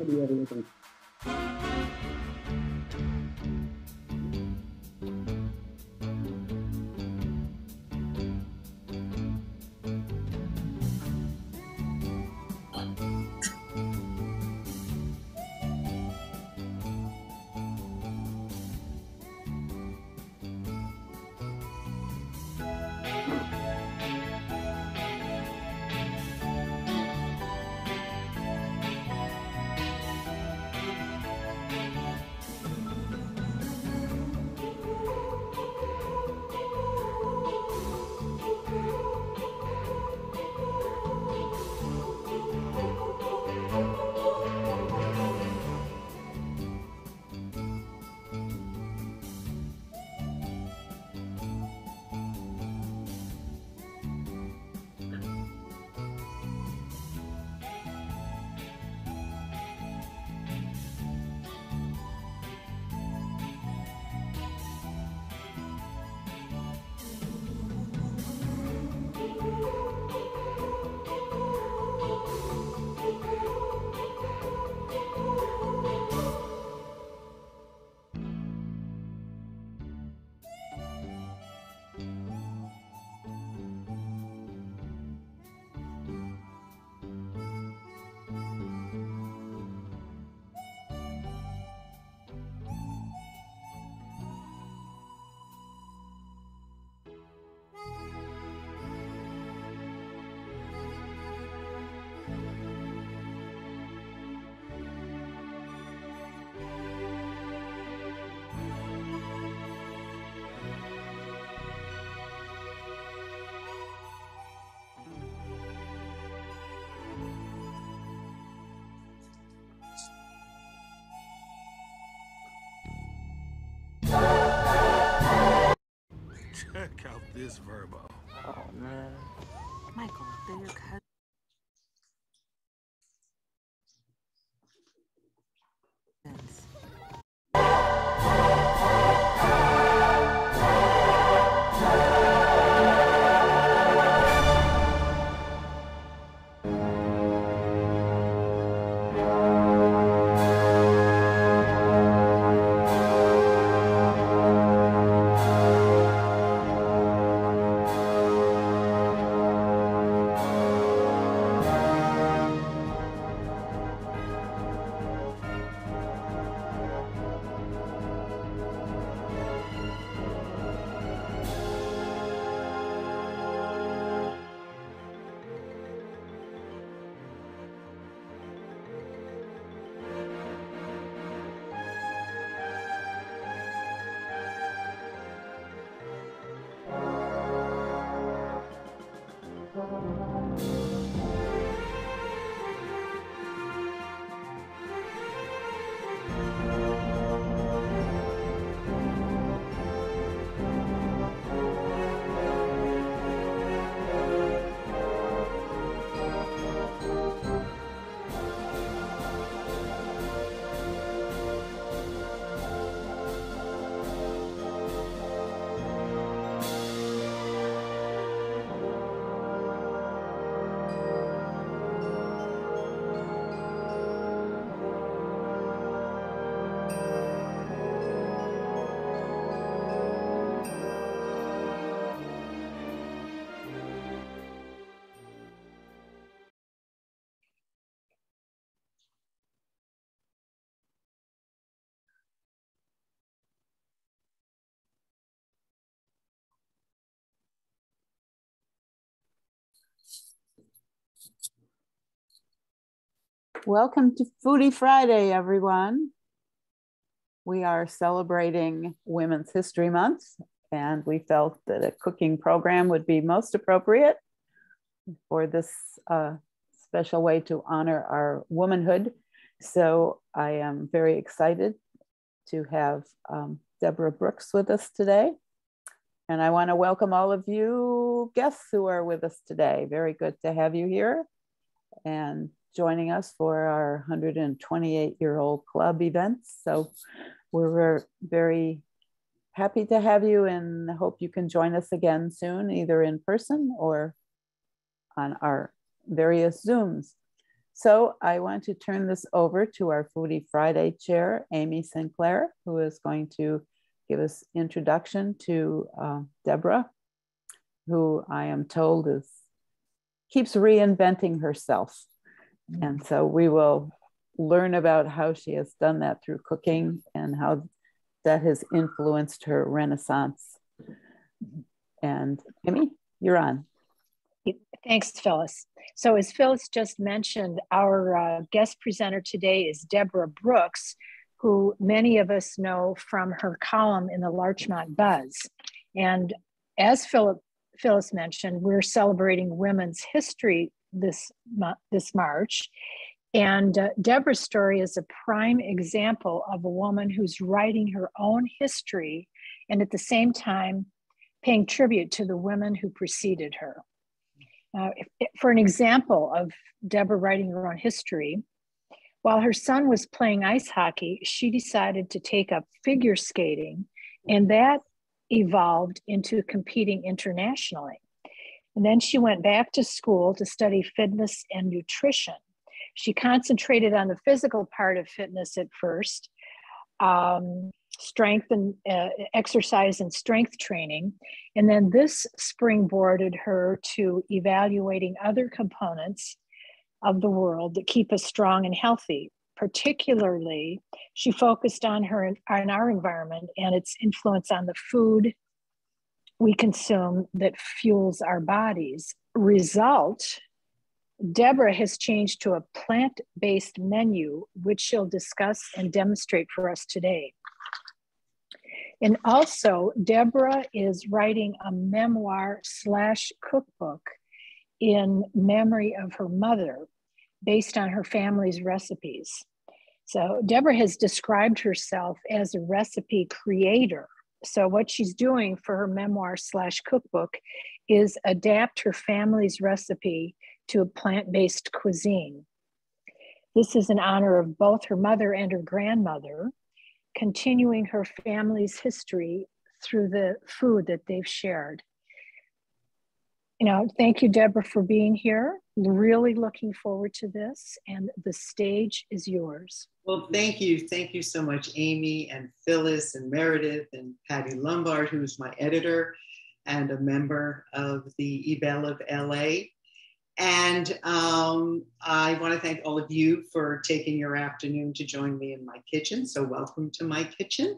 you everything. Check out this verbo. Oh, man. Michael, they're your cousins. Welcome to Foodie Friday, everyone. We are celebrating Women's History Month, and we felt that a cooking program would be most appropriate for this special way to honor our womanhood. So I am very excited to have Deborah Brooks with us today. And I want to welcome all of you guests who are with us today. Very good to have you here and joining us for our 128-year-old club events. So we're very happy to have you and hope you can join us again soon, either in person or on our various Zooms. So I want to turn this over to our Foodie Friday chair, Amy Sinclair, who is going to give us introduction to Deborah, who I am told keeps reinventing herself. And so we will learn about how she has done that through cooking and how that has influenced her renaissance. And Amy, you're on. Thanks, Phyllis. So as Phyllis just mentioned, our guest presenter today is Deborah Brooks, who many of us know from her column in the Larchmont Buzz. And as Phyllis mentioned, we're celebrating Women's History this March. And Deborah's story is a prime example of a woman who's writing her own history and at the same time paying tribute to the women who preceded her. For an example of Deborah writing her own history, while her son was playing ice hockey, she decided to take up figure skating, and that evolved into competing internationally. And then she went back to school to study fitness and nutrition. She concentrated on the physical part of fitness at first, strength and exercise and strength training. And then this springboarded her to evaluating other components of the world that keep us strong and healthy. Particularly, she focused on our environment and its influence on the food we consume that fuels our bodies. Result, Deborah has changed to a plant-based menu, which she'll discuss and demonstrate for us today. And also, Deborah is writing a memoir / cookbook in memory of her mother, based on her family's recipes. So Deborah has described herself as a recipe creator. So what she's doing for her memoir / cookbook is adapt her family's recipe to a plant-based cuisine. This is in honor of both her mother and her grandmother, continuing her family's history through the food that they've shared. Thank you, Deborah, for being here. Really looking forward to this, and the stage is yours. Well, thank you. Thank you so much, Amy and Phyllis and Meredith and Patty Lombard, who's my editor and a member of the Ebell of LA. And I want to thank all of you for taking your afternoon to join me in my kitchen. So welcome to my kitchen.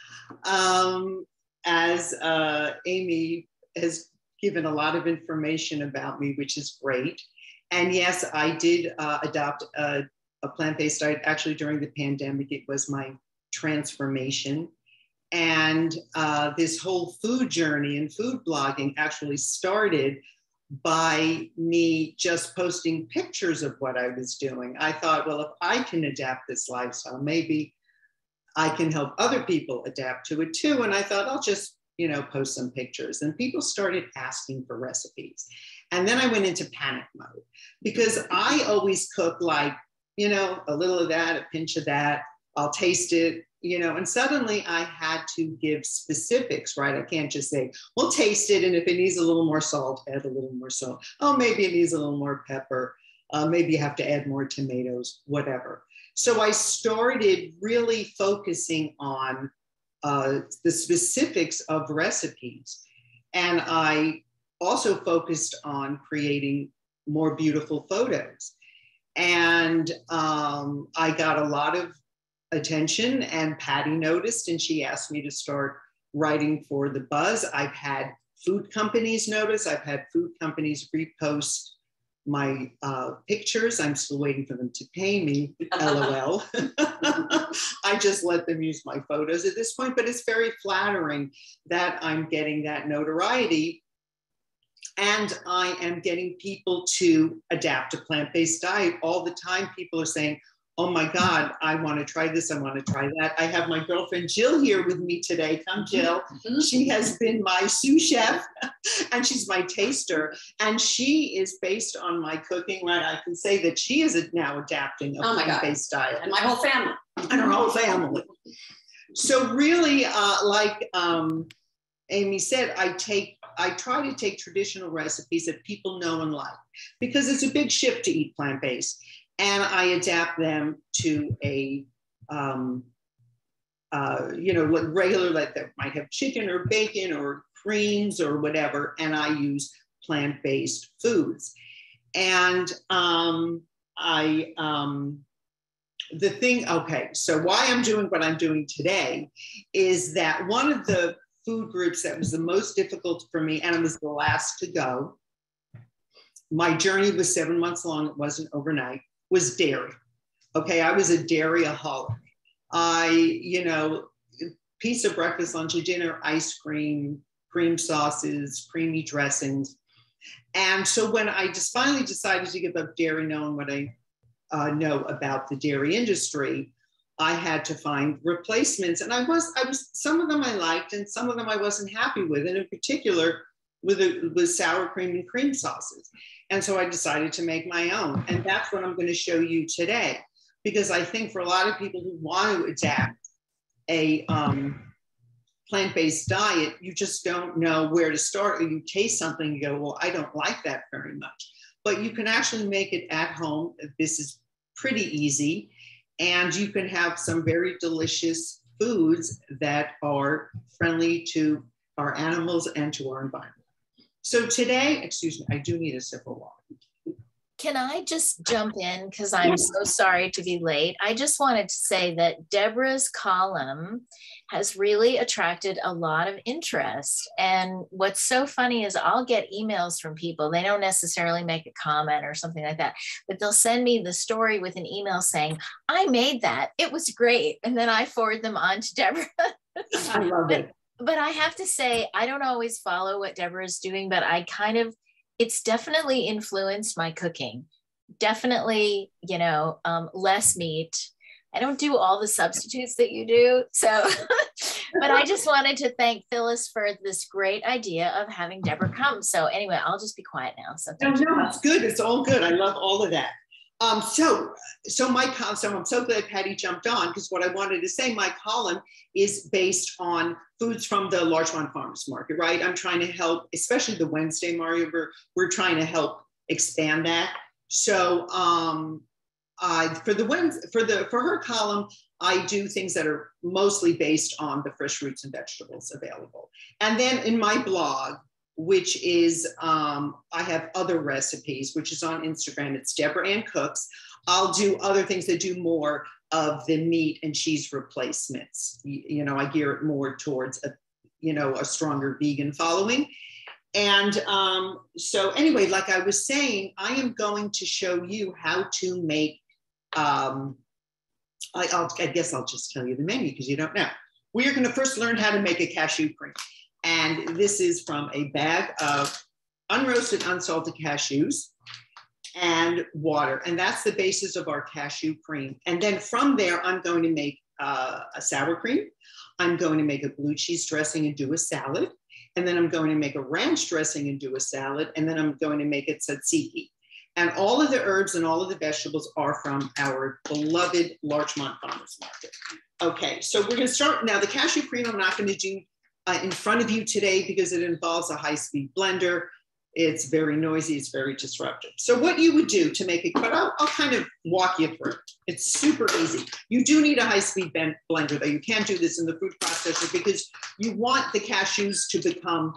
As Amy has given a lot of information about me, which is great. And yes, I did adopt a plant-based diet. Actually, during the pandemic, it was my transformation. And this whole food journey and food blogging actually started by me just posting pictures of what I was doing. I thought, well, if I can adapt this lifestyle, maybe I can help other people adapt to it too. And I thought, I'll just post some pictures, and people started asking for recipes. And then I went into panic mode because I always cook like, a little of that, a pinch of that, I'll taste it, and suddenly I had to give specifics, right? I can't just say, well, taste it. And if it needs a little more salt, add a little more salt. Oh, maybe it needs a little more pepper. Maybe you have to add more tomatoes, whatever. So I started really focusing on the specifics of recipes. And I also focused on creating more beautiful photos. And I got a lot of attention, and Patty noticed, and she asked me to start writing for the Buzz. I've had food companies notice. I've had food companies repost my pictures. I'm still waiting for them to pay me, LOL. I just let them use my photos at this point, but it's very flattering that I'm getting that notoriety. And I am getting people to adapt a plant-based diet all the time. People are saying, oh my God, I want to try this. I want to try that. I have my girlfriend Jill here with me today. Come, Jill. She has been my sous chef and she's my taster. And she is based on my cooking, right? I can say that she is now adapting a plant-based diet. And my whole family. And her whole family. So really, like Amy said, I try to take traditional recipes that people know and like, because it's a big shift to eat plant-based. and I adapt them to a, like regular, like that might have chicken or bacon or creams or whatever, and I use plant-based foods. And so why I'm doing what I'm doing today is that one of the food groups that was the most difficult for me, and it was the last to go, my journey was 7 months long, it wasn't overnight, was dairy. Okay, I was a dairy-aholic. Pizza, breakfast, lunch, and dinner, ice cream, cream sauces, creamy dressings. And so when I just finally decided to give up dairy, knowing what I know about the dairy industry, I had to find replacements. And I was some of them I liked and some of them I wasn't happy with, and in particular with sour cream and cream sauces. And so I decided to make my own. And that's what I'm going to show you today, because I think for a lot of people who want to adapt a plant-based diet, you just don't know where to start, or you taste something, you go, well, I don't like that very much. But you can actually make it at home. This is pretty easy. And you can have some very delicious foods that are friendly to our animals and to our environment. So today, excuse me, I do need a sip of water. Can I just jump in? Because I'm so sorry to be late. I just wanted to say that Deborah's column has really attracted a lot of interest. And what's so funny is I'll get emails from people. They don't necessarily make a comment or something like that, but they'll send me the story with an email saying, I made that. It was great. And then I forward them on to Deborah. I love it. But I have to say, I don't always follow what Deborah is doing, but it's definitely influenced my cooking. Definitely, less meat. I don't do all the substitutes that you do. So, but I just wanted to thank Phyllis for this great idea of having Deborah come. So anyway, I'll just be quiet now. So no, it's good. It's all good. I love all of that. So I'm so glad Patty jumped on, because what I wanted to say, my column is based on foods from the Larchmont Farmers Market, right? I'm trying to help, especially the Wednesday, Mario, we're trying to help expand that. So for her column, I do things that are mostly based on the fresh fruits and vegetables available. And then in my blog, which is, I have other recipes, which is on Instagram. It's Deborah Ann Cooks. I'll do other things that do more of the meat and cheese replacements. I gear it more towards a stronger vegan following. And so anyway, like I was saying, I am going to show you how to make, I guess I'll just tell you the menu because you don't know. We are going to first learn how to make a cashew cream. And this is from a bag of unroasted, unsalted cashews and water. And that's the basis of our cashew cream. And then from there, I'm going to make a sour cream. I'm going to make a blue cheese dressing and do a salad. And then I'm going to make a ranch dressing and do a salad. And then I'm going to make it tzatziki. And all of the herbs and all of the vegetables are from our beloved Larchmont Farmers Market. Okay, so we're going to start now. The cashew cream I'm not going to do in front of you today because it involves a high-speed blender. It's very noisy, it's very disruptive. So what you would do to make it, but I'll kind of walk you through it. It's super easy. You do need a high-speed blender though. You can't do this in the food processor because you want the cashews to become,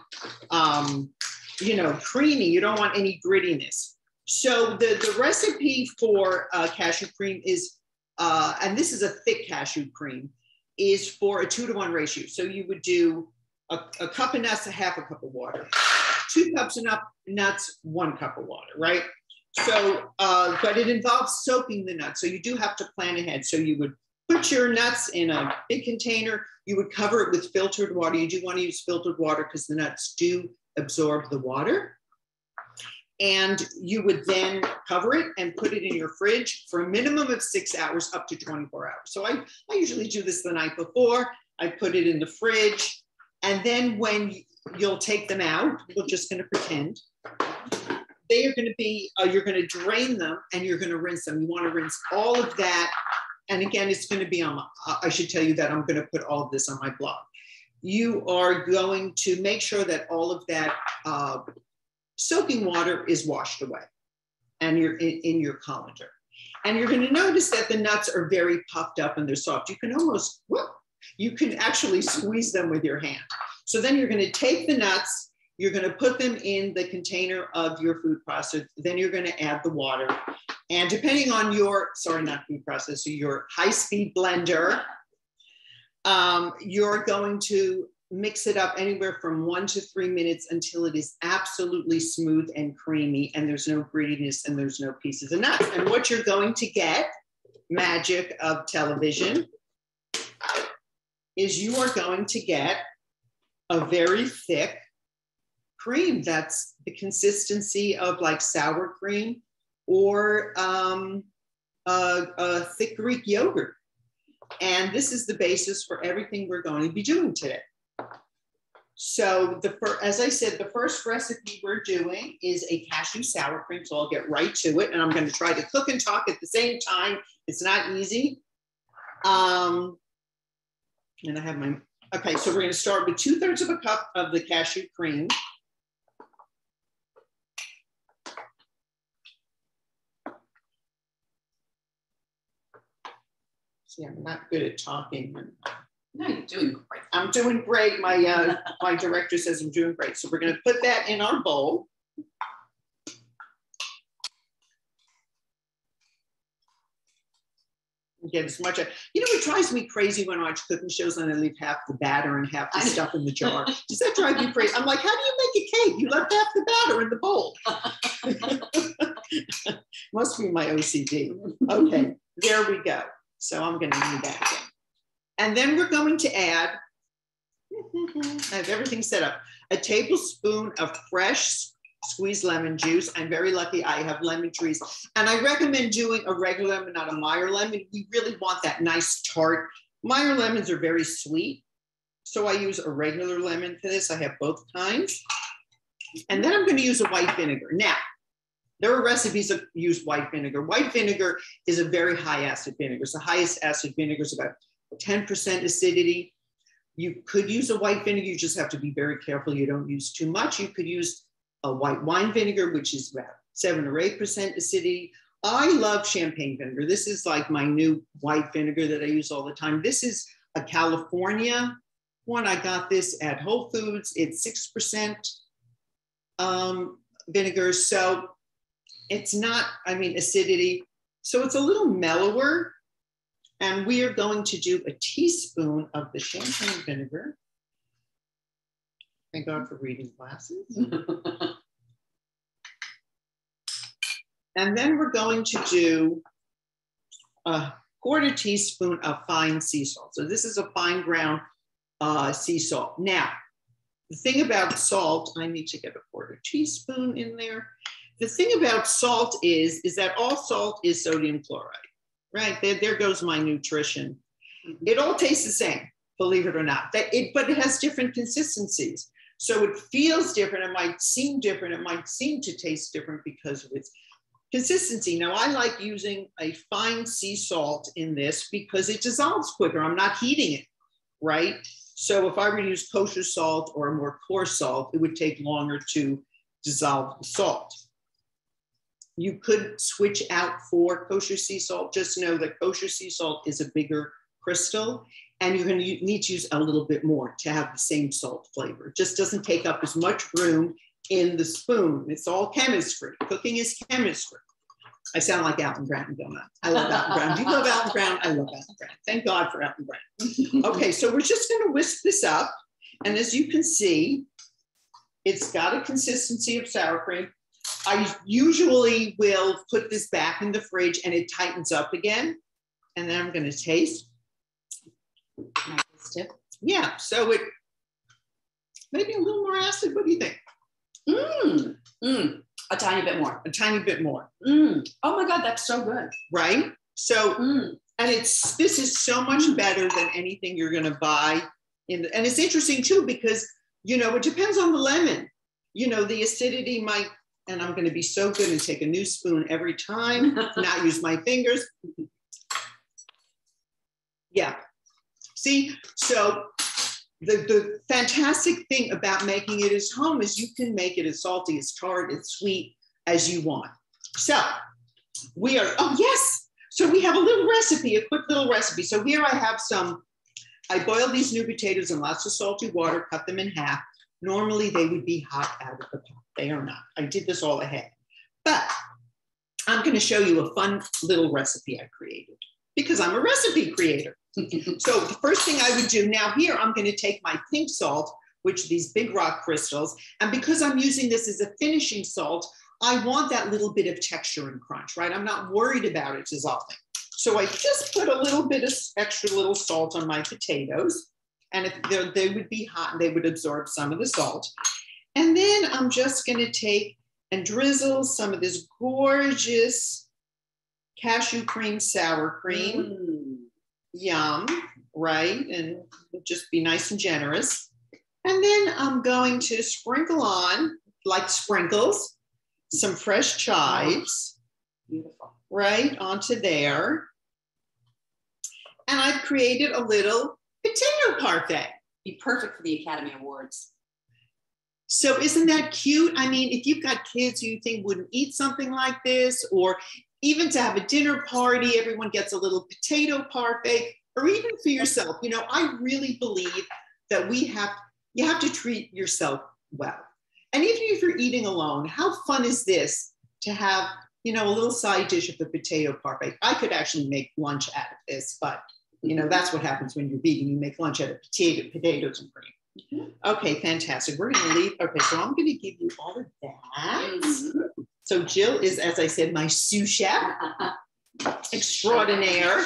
creamy. You don't want any grittiness. So the recipe for cashew cream is, and this is a thick cashew cream, is for a 2-to-1 ratio. So you would do a cup of nuts, a half a cup of water. 2 cups of nuts, 1 cup of water, right? So, but it involves soaking the nuts. So you do have to plan ahead. So you would put your nuts in a big container. You would cover it with filtered water. You do want to use filtered water because the nuts do absorb the water. And you would then cover it and put it in your fridge for a minimum of 6 hours, up to 24 hours. So I usually do this the night before. I put it in the fridge. And then when you'll take them out, we're just going to pretend, they are going to be, you're going to drain them and you're going to rinse them. You want to rinse all of that. And again, it's going to be on, I should tell you that I'm going to put all of this on my blog. You are going to make sure that all of that soaking water is washed away and you're in your colander. And you're going to notice that the nuts are very puffed up and they're soft. You can almost, you can actually squeeze them with your hand. So then you're going to take the nuts, you're going to put them in the container of your food processor. Then you're going to add the water. And depending on your, sorry, not food processor, your high-speed blender, you're going to mix it up anywhere from 1 to 3 minutes until it is absolutely smooth and creamy and there's no grittiness and there's no pieces of nuts. And what you're going to get, magic of television, is you are going to get a very thick cream that's the consistency of like sour cream or a thick Greek yogurt. And this is the basis for everything we're going to be doing today. So as I said, the first recipe we're doing is a cashew sour cream. So I'll get right to it. And I'm going to try to cook and talk at the same time. It's not easy. And I have my, okay, so we're going to start with 2/3 of a cup of the cashew cream. See, I'm not good at talking. No, you're doing great. I'm doing great. My my director says I'm doing great. So we're going to put that in our bowl. Get as much. You know, it drives me crazy when I watch cooking shows and I leave half the batter and half the stuff in the jar. Does that drive you crazy? I'm like, how do you make a cake? You left half the batter in the bowl. Must be my OCD. Okay, there we go. So I'm going to need that again. And then we're going to add, I have everything set up, a tablespoon of fresh squeezed lemon juice. I'm very lucky I have lemon trees. And I recommend doing a regular lemon, not a Meyer lemon. We really want that nice tart. Meyer lemons are very sweet. So I use a regular lemon for this. I have both kinds. And then I'm going to use a white vinegar. Now, there are recipes that use white vinegar. White vinegar is a very high acid vinegar. So the highest acid vinegar is about 10% acidity. You could use a white vinegar. You just have to be very careful you don't use too much. You could use a white wine vinegar, which is about 7 or 8% acidity. I love champagne vinegar. This is like my new white vinegar that I use all the time. This is a California one. I got this at Whole Foods. It's 6% vinegar. So it's not, I mean, acidity. So it's a little mellower. And we are going to do a teaspoon of the champagne vinegar. Thank God for reading glasses. And then we're going to do a 1/4 teaspoon of fine sea salt. So this is a fine ground sea salt. Now, the thing about salt, I need to get a 1/4 teaspoon in there. The thing about salt is that all salt is sodium chloride. Right, there goes my nutrition. It all tastes the same, believe it or not. But it has different consistencies. So it feels different. It might seem different. It might seem to taste different because of its consistency. Now, I like using a fine sea salt in this because it dissolves quicker. I'm not heating it, right? So if I were to use kosher salt or a more coarse salt, it would take longer to dissolve the salt. You could switch out for kosher sea salt. Just know that kosher sea salt is a bigger crystal and you're going to need to use a little bit more to have the same salt flavor. It just doesn't take up as much room in the spoon. It's all chemistry. Cooking is chemistry. I sound like Alton Brown, don't I? I love Alton Brown. Do you love Alton Brown? I love Alton Brown. Thank God for Alton Brown. Okay, so we're just going to whisk this up. And as you can see, it's got a consistency of sour cream. I usually will put this back in the fridge and it tightens up again. And then I'm going to taste. Yeah, so it maybe a little more acid. What do you think? A tiny bit more. A tiny bit more. Oh my God, that's so good. Right? So, and this is so much better than anything you're going to buy. And it's interesting too, because, you know, it depends on the lemon. You know, the acidity might, and I'm going to be so good and take a new spoon every time, not use my fingers. Yeah. See, so the fantastic thing about making it at home is you can make it as salty, as tart, as sweet as you want. So we are, oh yes, So we have a little recipe, a quick little recipe. So here I have I boiled these new potatoes in lots of salty water, cut them in half. Normally they would be hot out of the pot. They are not. I did this all ahead. But I'm going to show you a fun little recipe I created because I'm a recipe creator. So the first thing I would do, now here I'm going to take my pink salt, which are these big rock crystals. And because I'm using this as a finishing salt, I want that little bit of texture and crunch, right? I'm not worried about it dissolving. So I just put a little bit of extra little salt on my potatoes. And if they would be hot and they would absorb some of the salt. And then I'm just going to take and drizzle some of this gorgeous cashew cream, sour cream. Yum, right? And just be nice and generous. And then I'm going to sprinkle on, like sprinkles, some fresh chives. Beautiful. Right onto there. And I've created a little potato parfait. Be perfect for the Academy Awards. So isn't that cute? I mean, if you've got kids who you think wouldn't eat something like this, or even to have a dinner party, everyone gets a little potato parfait, or even for yourself. You know, I really believe that you have to treat yourself well. And even if you're eating alone, how fun is this to have, you know, a little side dish of the potato parfait? I could actually make lunch out of this, but you know, that's what happens when you're vegan. You make lunch out of potatoes and cream. Okay, fantastic. We're going to leave. Okay, so I'm going to give you all of that. So Jill is, as I said, my sous chef extraordinaire.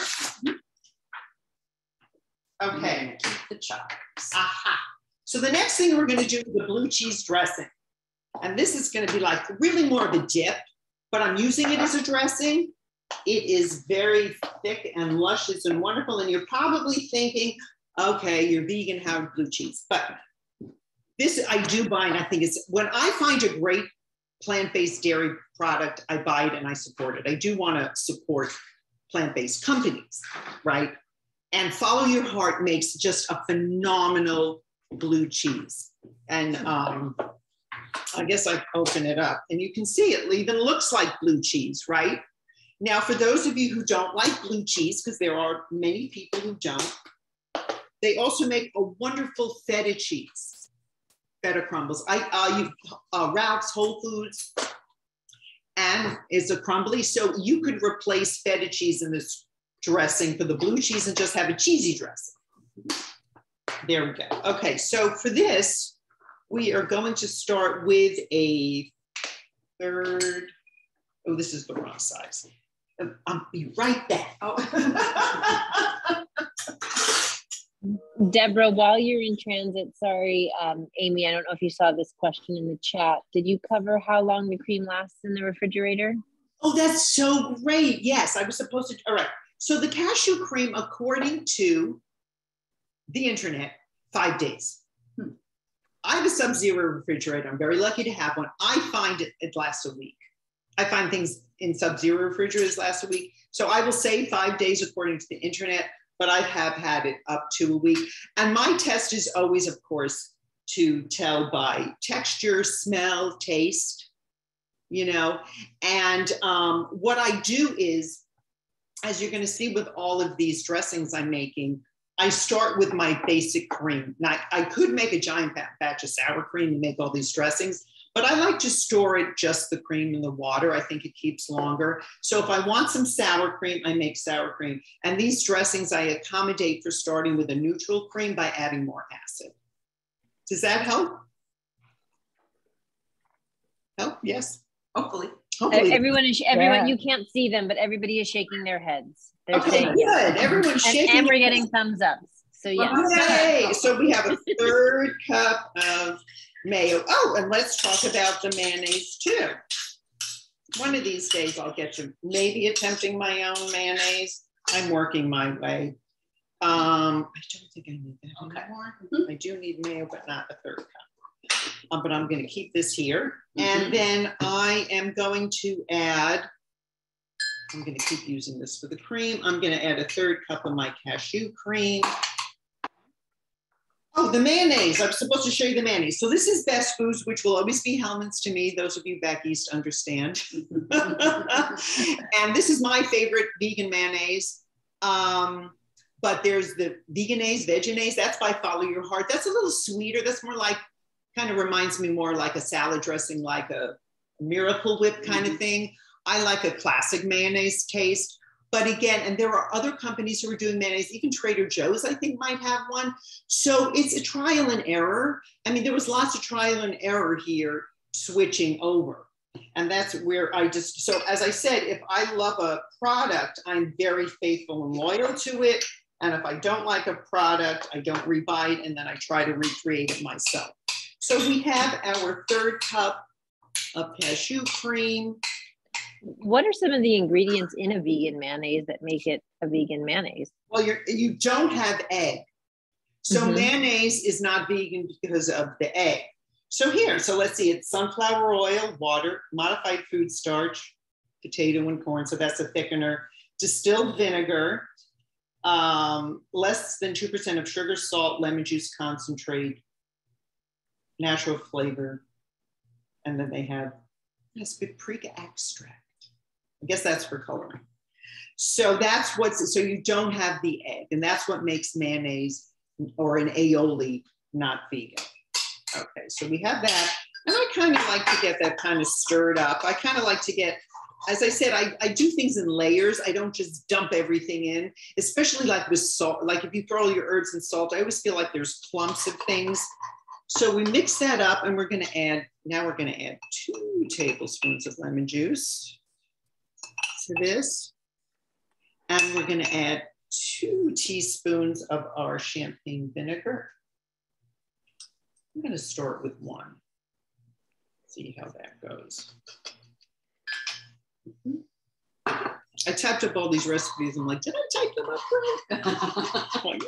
Okay. Keep the chops. Aha. So the next thing we're going to do is the blue cheese dressing. And this is going to be like really more of a dip, but I'm using it as a dressing. It is very thick and luscious and wonderful. And you're probably thinking, okay, you're vegan, how blue cheese? But this I do buy, and I think it's, when I find a great plant-based dairy product, I buy it and I support it. I do want to support plant-based companies, right? And Follow Your Heart makes just a phenomenal blue cheese. And I guess I open it up and you can see it even looks like blue cheese, right? Now, for those of you who don't like blue cheese, because there are many people who don't, they also make a wonderful feta cheese, feta crumbles. I use Ralph's, Whole Foods, and it's a crumbly. So you could replace feta cheese in this dressing for the blue cheese and just have a cheesy dressing. There we go. Okay, so for this, we are going to start with a third. Oh, this is the wrong size. I'll be right back. Oh. Deborah, while you're in transit, sorry, Amy, I don't know if you saw this question in the chat. Did you cover how long the cream lasts in the refrigerator? Oh, that's so great. Yes, I was supposed to. All right. So the cashew cream, according to the internet, 5 days. I have a Sub-Zero refrigerator. I'm very lucky to have one. I find it lasts a week. I find things in Sub-Zero refrigerators last a week. So I will say 5 days according to the internet, but I have had it up to a week. And my test is always, of course, to tell by texture, smell, taste, you know. And what I do is, as you're going to see with all of these dressings I'm making, I start with my basic cream. Now, I could make a giant batch of sour cream and make all these dressings, but I like to store it, just the cream in the water. I think it keeps longer. So if I want some sour cream, I make sour cream. And these dressings I accommodate for starting with a neutral cream by adding more acid. Does that help? Help? Yes. Hopefully. Hopefully. Everyone, Yeah. you can't see them, but everybody is shaking their heads. They're Okay, saying good. Everyone's shaking. and we're getting thumbs up. So yes. Yay! So we have a third cup of mayo. Oh, and let's talk about the mayonnaise too. One of these days I'll get to maybe attempting my own mayonnaise. I'm working my way. I don't think I need that anymore. I do need mayo, but not a third cup. But I'm going to keep this here. And then I am going to add, I'm going to keep using this for the cream. I'm going to add a third cup of my cashew cream. Oh, the mayonnaise. I'm supposed to show you the mayonnaise. So this is Best Foods, which will always be Hellmann's to me. Those of you back east understand. And this is my favorite vegan mayonnaise. But there's the Veganaise, Veganaise. That's by Follow Your Heart. That's a little sweeter. That's more like, kind of reminds me more like a salad dressing, like a Miracle Whip kind of thing. I like a classic mayonnaise taste. But again, and there are other companies who are doing mayonnaise, even Trader Joe's, I think, might have one. So it's a trial and error. I mean, there was lots of trial and error here switching over. And that's where so as I said, if I love a product, I'm very faithful and loyal to it. And if I don't like a product, I don't rebuy it, and then I try to recreate it myself. So we have our 3rd cup of cashew cream. What are some of the ingredients in a vegan mayonnaise that make it a vegan mayonnaise? Well, you don't have egg. So mayonnaise is not vegan because of the egg. So let's see, it's sunflower oil, water, modified food starch, potato and corn. So that's a thickener, distilled vinegar, less than 2% of sugar, salt, lemon juice concentrate, natural flavor. And then they have paprika extract. I guess that's for coloring. So so you don't have the egg, and that's what makes mayonnaise or an aioli not vegan. Okay, so we have that. And I kind of like to get that kind of stirred up. I kind of like to get, as I said, I do things in layers. I don't just dump everything in, especially like with salt. Like if you throw all your herbs and salt, I always feel like there's clumps of things. So we mix that up, and we're going to add 2 tablespoons of lemon juice to this. And we're going to add 2 teaspoons of our champagne vinegar. I'm going to start with 1. See how that goes. I typed up all these recipes. I'm like, did I type them up right? I'm like,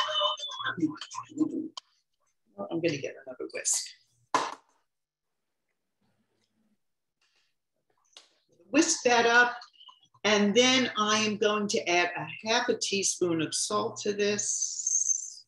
well, I'm going to get another whisk. Whisk that up. And then I am going to add a half a teaspoon of salt to this.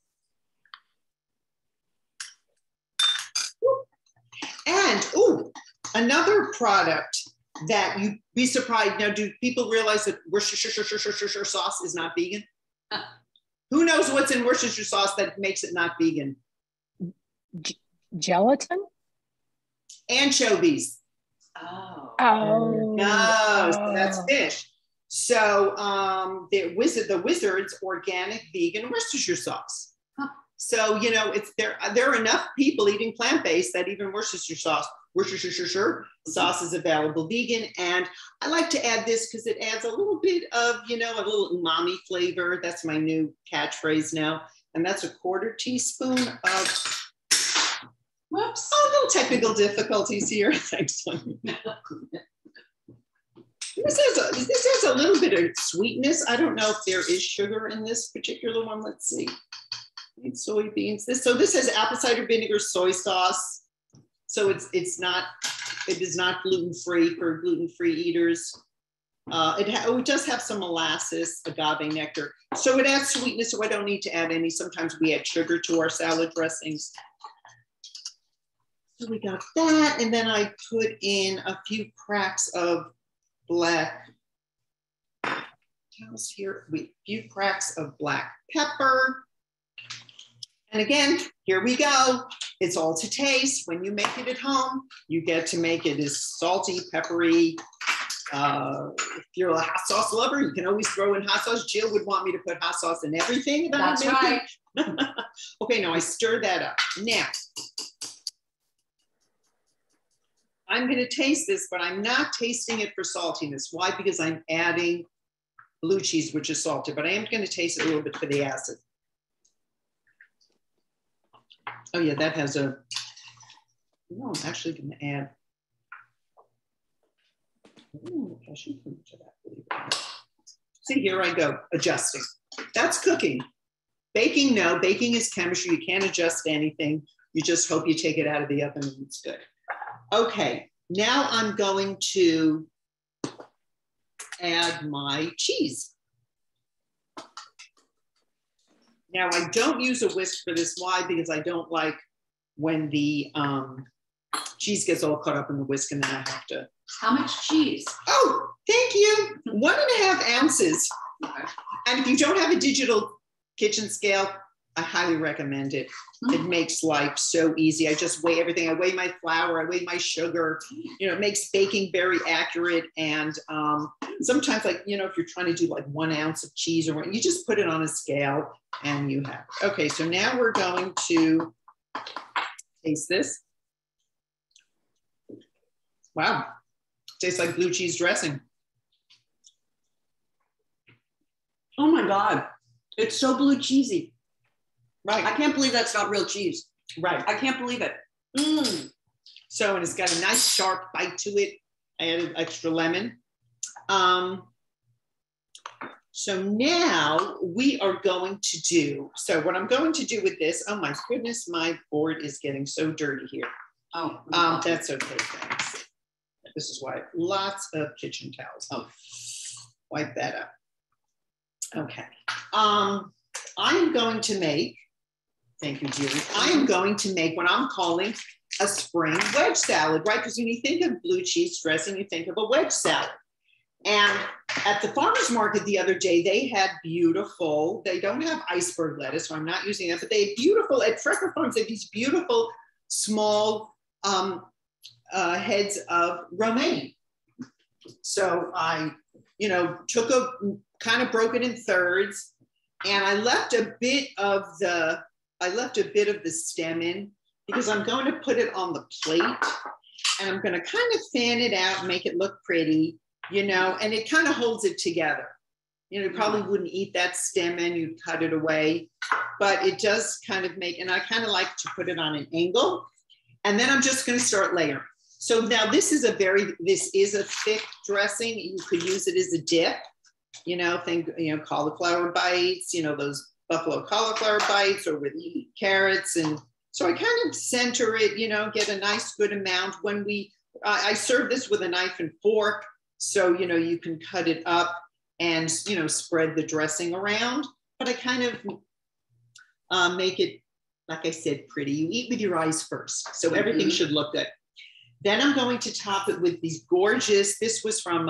And, another product that you'd be surprised. Now, do people realize that Worcestershire sauce is not vegan? Who knows what's in Worcestershire sauce that makes it not vegan? Gelatin? Anchovies. Oh. No, so that's fish. So the Wizard's organic vegan Worcestershire sauce. So, you know, there are enough people eating plant-based that even Worcestershire sauce is available vegan. And I like to add this because it adds a little bit of, a little umami flavor. That's my new catchphrase now. And that's a 1/4 teaspoon of, whoops, little technical difficulties here. Thanks. This has a little bit of sweetness. I don't know if there is sugar in this particular one. Let's see. Soybeans. This has apple cider vinegar, soy sauce. So it is not gluten-free for gluten-free eaters. It does have some molasses, agave nectar. So it adds sweetness, so I don't need to add any. Sometimes we add sugar to our salad dressings. So we got that, and then I put in a few cracks of black pepper. And again, here we go. It's all to taste. When you make it at home, you get to make it as salty, peppery. If you're a hot sauce lover, you can always throw in hot sauce. Jill would want me to put hot sauce in everything. That's right. Okay, now I stir that up. Now, I'm going to taste this, but I'm not tasting it for saltiness. Why? Because I'm adding blue cheese, which is salted, but I am going to taste it a little bit for the acid. Oh yeah, that has I'm actually going to add cashew fruit to that. See, here I go, adjusting. That's cooking. Baking, no, baking is chemistry. You can't adjust anything. You just hope you take it out of the oven and it's good. Okay, now I'm going to add my cheese. Now I don't use a whisk for this. Why? Because I don't like when the cheese gets all caught up in the whisk and then I have to. How much cheese? Oh, thank you. 1.5 ounces. Okay. And if you don't have a digital kitchen scale, I highly recommend it. It makes life so easy. I just weigh everything. I weigh my flour, I weigh my sugar. You know, it makes baking very accurate. And sometimes, like, you know, if you're trying to do like 1 ounce of cheese or what, you just put it on a scale and you have it. Okay, so now we're going to taste this. Wow, tastes like blue cheese dressing. Oh my God, it's so blue cheesy. Right. I can't believe that's not real cheese. Right. I can't believe it. So, and it's got a nice sharp bite to it. I added extra lemon. So now we are going to do, so what I'm going to do with this, oh my goodness, my board is getting so dirty here. Oh, That's okay, thanks. This is why, lots of kitchen towels. Oh, wipe that up. Okay. I am going to make, thank you, Julie. I am going to make what I'm calling a spring wedge salad, right? Because when you think of blue cheese dressing, you think of a wedge salad. And at the farmer's market the other day, they had beautiful, they don't have iceberg lettuce, so I'm not using that, but they have beautiful, at Frecker Farms, they have these beautiful small heads of romaine. So I, you know, kind of broke it in thirds, and I left a bit of the stem in because I'm going to put it on the plate, and I'm going to kind of fan it out and make it look pretty, you know, and it kind of holds it together. You know, you probably wouldn't eat that stem in, you'd cut it away, but it does kind of make, and I kind of like to put it on an angle, and then I'm just going to start layering. So now this is a thick dressing. You could use it as a dip, you know, cauliflower bites, you know, those buffalo cauliflower bites, or with carrots. And so I kind of center it, you know, get a nice good amount. When I serve this with a knife and fork, so, you know, you can cut it up and, you know, spread the dressing around, but I kind of make it, like I said, pretty. You eat with your eyes first. So everything should look good. Then I'm going to top it with these gorgeous, this was from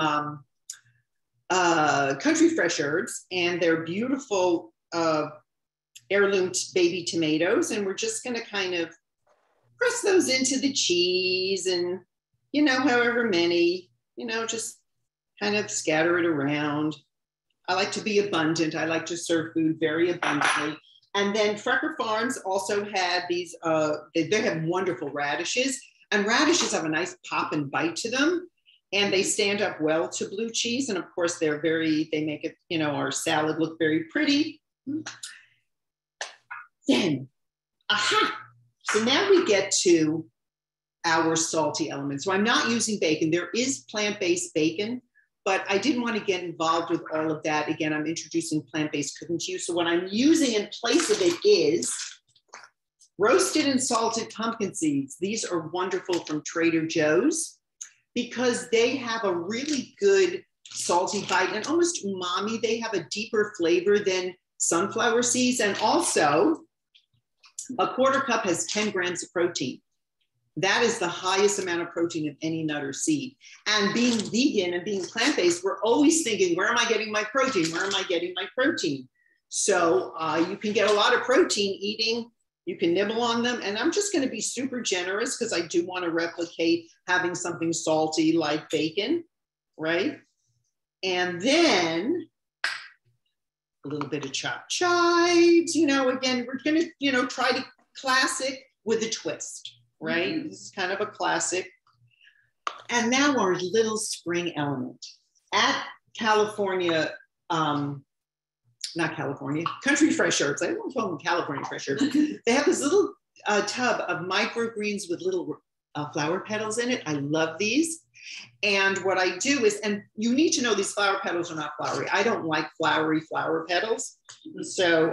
Country Fresh Herbs, and they're beautiful heirloom baby tomatoes. And we're just going to kind of press those into the cheese, and, you know, however many, you know, just kind of scatter it around. I like to be abundant. I like to serve food very abundantly. And then Frecker Farms also had these, they have wonderful radishes, and radishes have a nice pop and bite to them, and they stand up well to blue cheese. And of course they make it, you know, our salad look very pretty. Then, so now we get to our salty elements. So I'm not using bacon. There is plant-based bacon, but I didn't want to get involved with all of that. Again, I'm introducing plant-based cooking to you. So what I'm using in place of it is roasted and salted pumpkin seeds. These are wonderful from Trader Joe's because they have a really good salty bite and almost umami. They have a deeper flavor than sunflower seeds. And also, a quarter cup has 10 grams of protein. That is the highest amount of protein of any nut or seed. And being vegan and being plant-based, we're always thinking, where am I getting my protein? Where am I getting my protein? So you can get a lot of protein eating. You can nibble on them. And I'm just going to be super generous because I do want to replicate having something salty like bacon, right? And then a little bit of chopped chives. You know, again, we're going to, you know, try to classic with a twist, right? This is kind of a classic. And now our little spring element. At California, not California, Country Fresh Herbs. I don't call them California Fresh Herbs. They have this little tub of microgreens with little flower petals in it. I love these. And what I do is, and you need to know these flower petals are not flowery. I don't like flowery flower petals. So,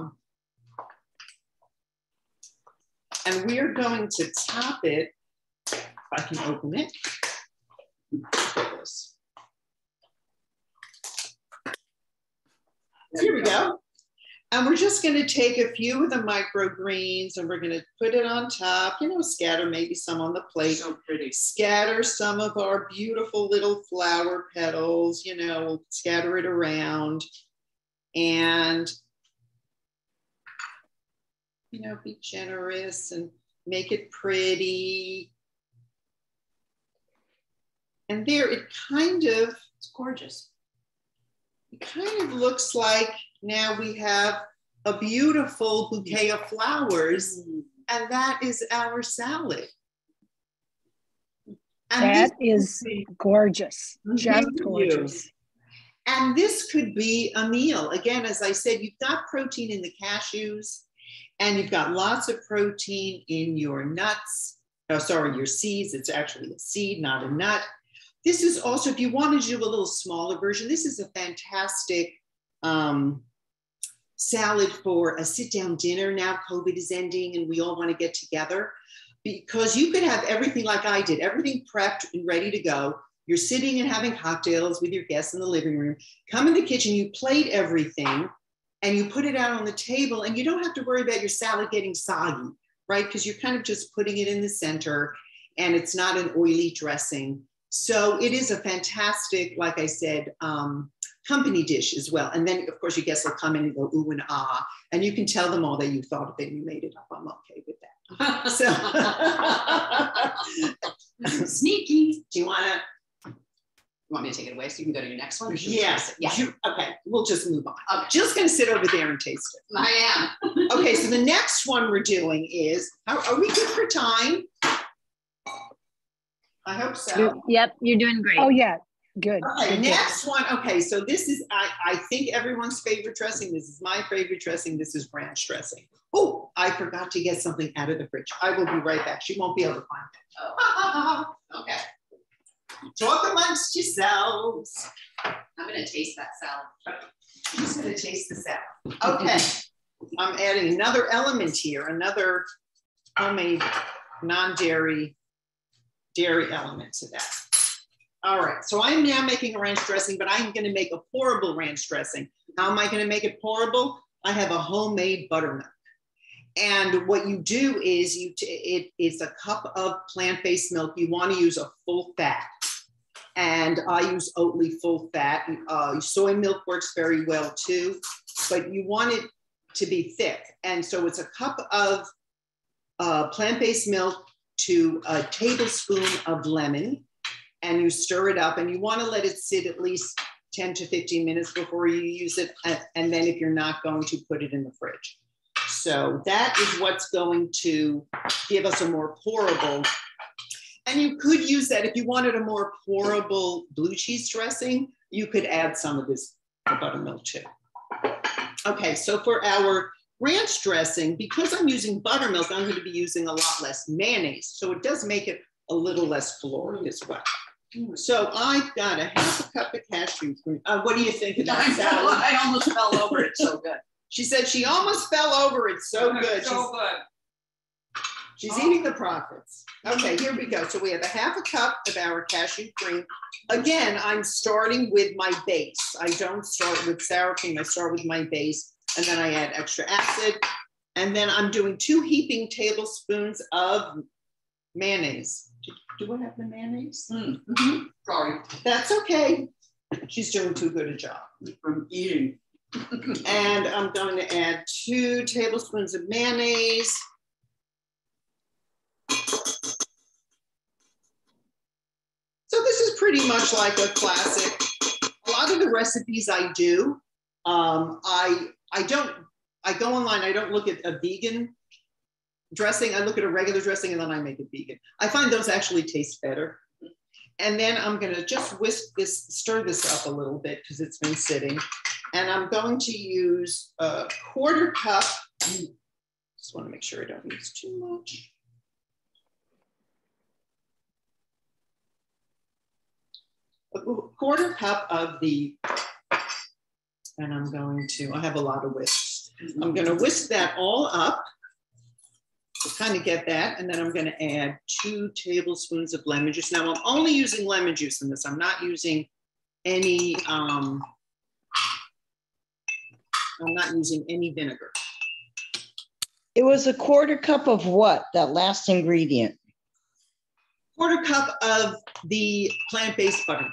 and we are going to top it, if I can open it. Look at this. Here we go. And we're just going to take a few of the microgreens and we're going to put it on top, you know, scatter maybe some on the plate. So pretty. Scatter some of our beautiful little flower petals, you know, scatter it around and, you know, be generous and make it pretty. And there it kind of, It's gorgeous. it kind of looks like now we have a beautiful bouquet of flowers, and that is our salad. And That is gorgeous, just gorgeous. And this could be a meal. Again, as I said, you've got protein in the cashews, and you've got lots of protein in your nuts. Oh, sorry, your seeds. It's actually a seed, not a nut. This is also, if you wanted to do a little smaller version, this is a fantastic salad for a sit-down dinner. Now COVID is ending and we all want to get together, because you could have everything like I did, everything prepped and ready to go. You're sitting and having cocktails with your guests in the living room. Come in the kitchen, you plate everything and you put it out on the table, and you don't have to worry about your salad getting soggy, right? Because you're kind of just putting it in the center and it's not an oily dressing. So it is a fantastic, like I said, company dish as well. And then, of course, your guests will come in and go, ooh and ah, and you can tell them all that you thought of it and you made it up. I'm okay with that. So Sneaky. Do you want me to take it away so you can go to your next one? Yes. Yeah. Okay, we'll just move on. Okay. Just going to sit over there and taste it. I am. Okay, so the next one we're doing is, are we good for time? I hope so. Yep, you're doing great. Oh yeah, good. Okay, good, next one. Okay, so this is, I think everyone's favorite dressing. This is my favorite dressing. This is ranch dressing. Oh, I forgot to get something out of the fridge. I will be right back. She won't be able to find it. Oh. Okay. Talk amongst yourselves. I'm going to taste that salad. She's going to taste the salad. Okay, I'm adding another element here, another homemade non-dairy element to that. All right, so I'm now making a ranch dressing, but I'm going to make a pourable ranch dressing. How am I going to make it pourable? I have a homemade buttermilk. And what you do is it's a cup of plant-based milk. You want to use a full fat. And I use Oatly full fat. Soy milk works very well too, but you want it to be thick. And so it's a cup of plant-based milk to a tablespoon of lemon, and you stir it up, and you want to let it sit at least 10 to 15 minutes before you use it. And then if you're not going to, put it in the fridge. So that is what's going to give us a more pourable. And you could use that if you wanted a more pourable blue cheese dressing, you could add some of this buttermilk too. Okay, so for our ranch dressing, because I'm using buttermilk, I'm going to be using a lot less mayonnaise. So it does make it a little less caloric as well. So I've got a half a cup of cashew cream. What do you think of that salad? I almost fell over. It's so good. She said she almost fell over. It's so good. So good. She's eating the profits. Okay, here we go. So we have a half a cup of our cashew cream. Again, I'm starting with my base. I don't start with sour cream. I start with my base, and then I add extra acid. And then I'm doing 2 heaping tablespoons of mayonnaise. Do I have the mayonnaise? Mm-hmm. Sorry. That's okay. She's doing too good a job. From eating. And I'm going to add 2 tablespoons of mayonnaise. So this is pretty much like a classic. A lot of the recipes I do, I go online, I don't look at a vegan dressing, I look at a regular dressing and then I make it vegan. I find those actually taste better. And then I'm gonna just stir this up a little bit because it's been sitting. And I'm going to use a 1/4 cup. Just wanna make sure I don't use too much. A 1/4 cup of the, and I'm going to, I have a lot of whisks. I'm going to whisk that all up to kind of get that. And then I'm going to add 2 tablespoons of lemon juice. Now I'm only using lemon juice in this. I'm not using any I'm not using any vinegar. It was a quarter cup of what, that last ingredient? Quarter cup of the plant-based butter.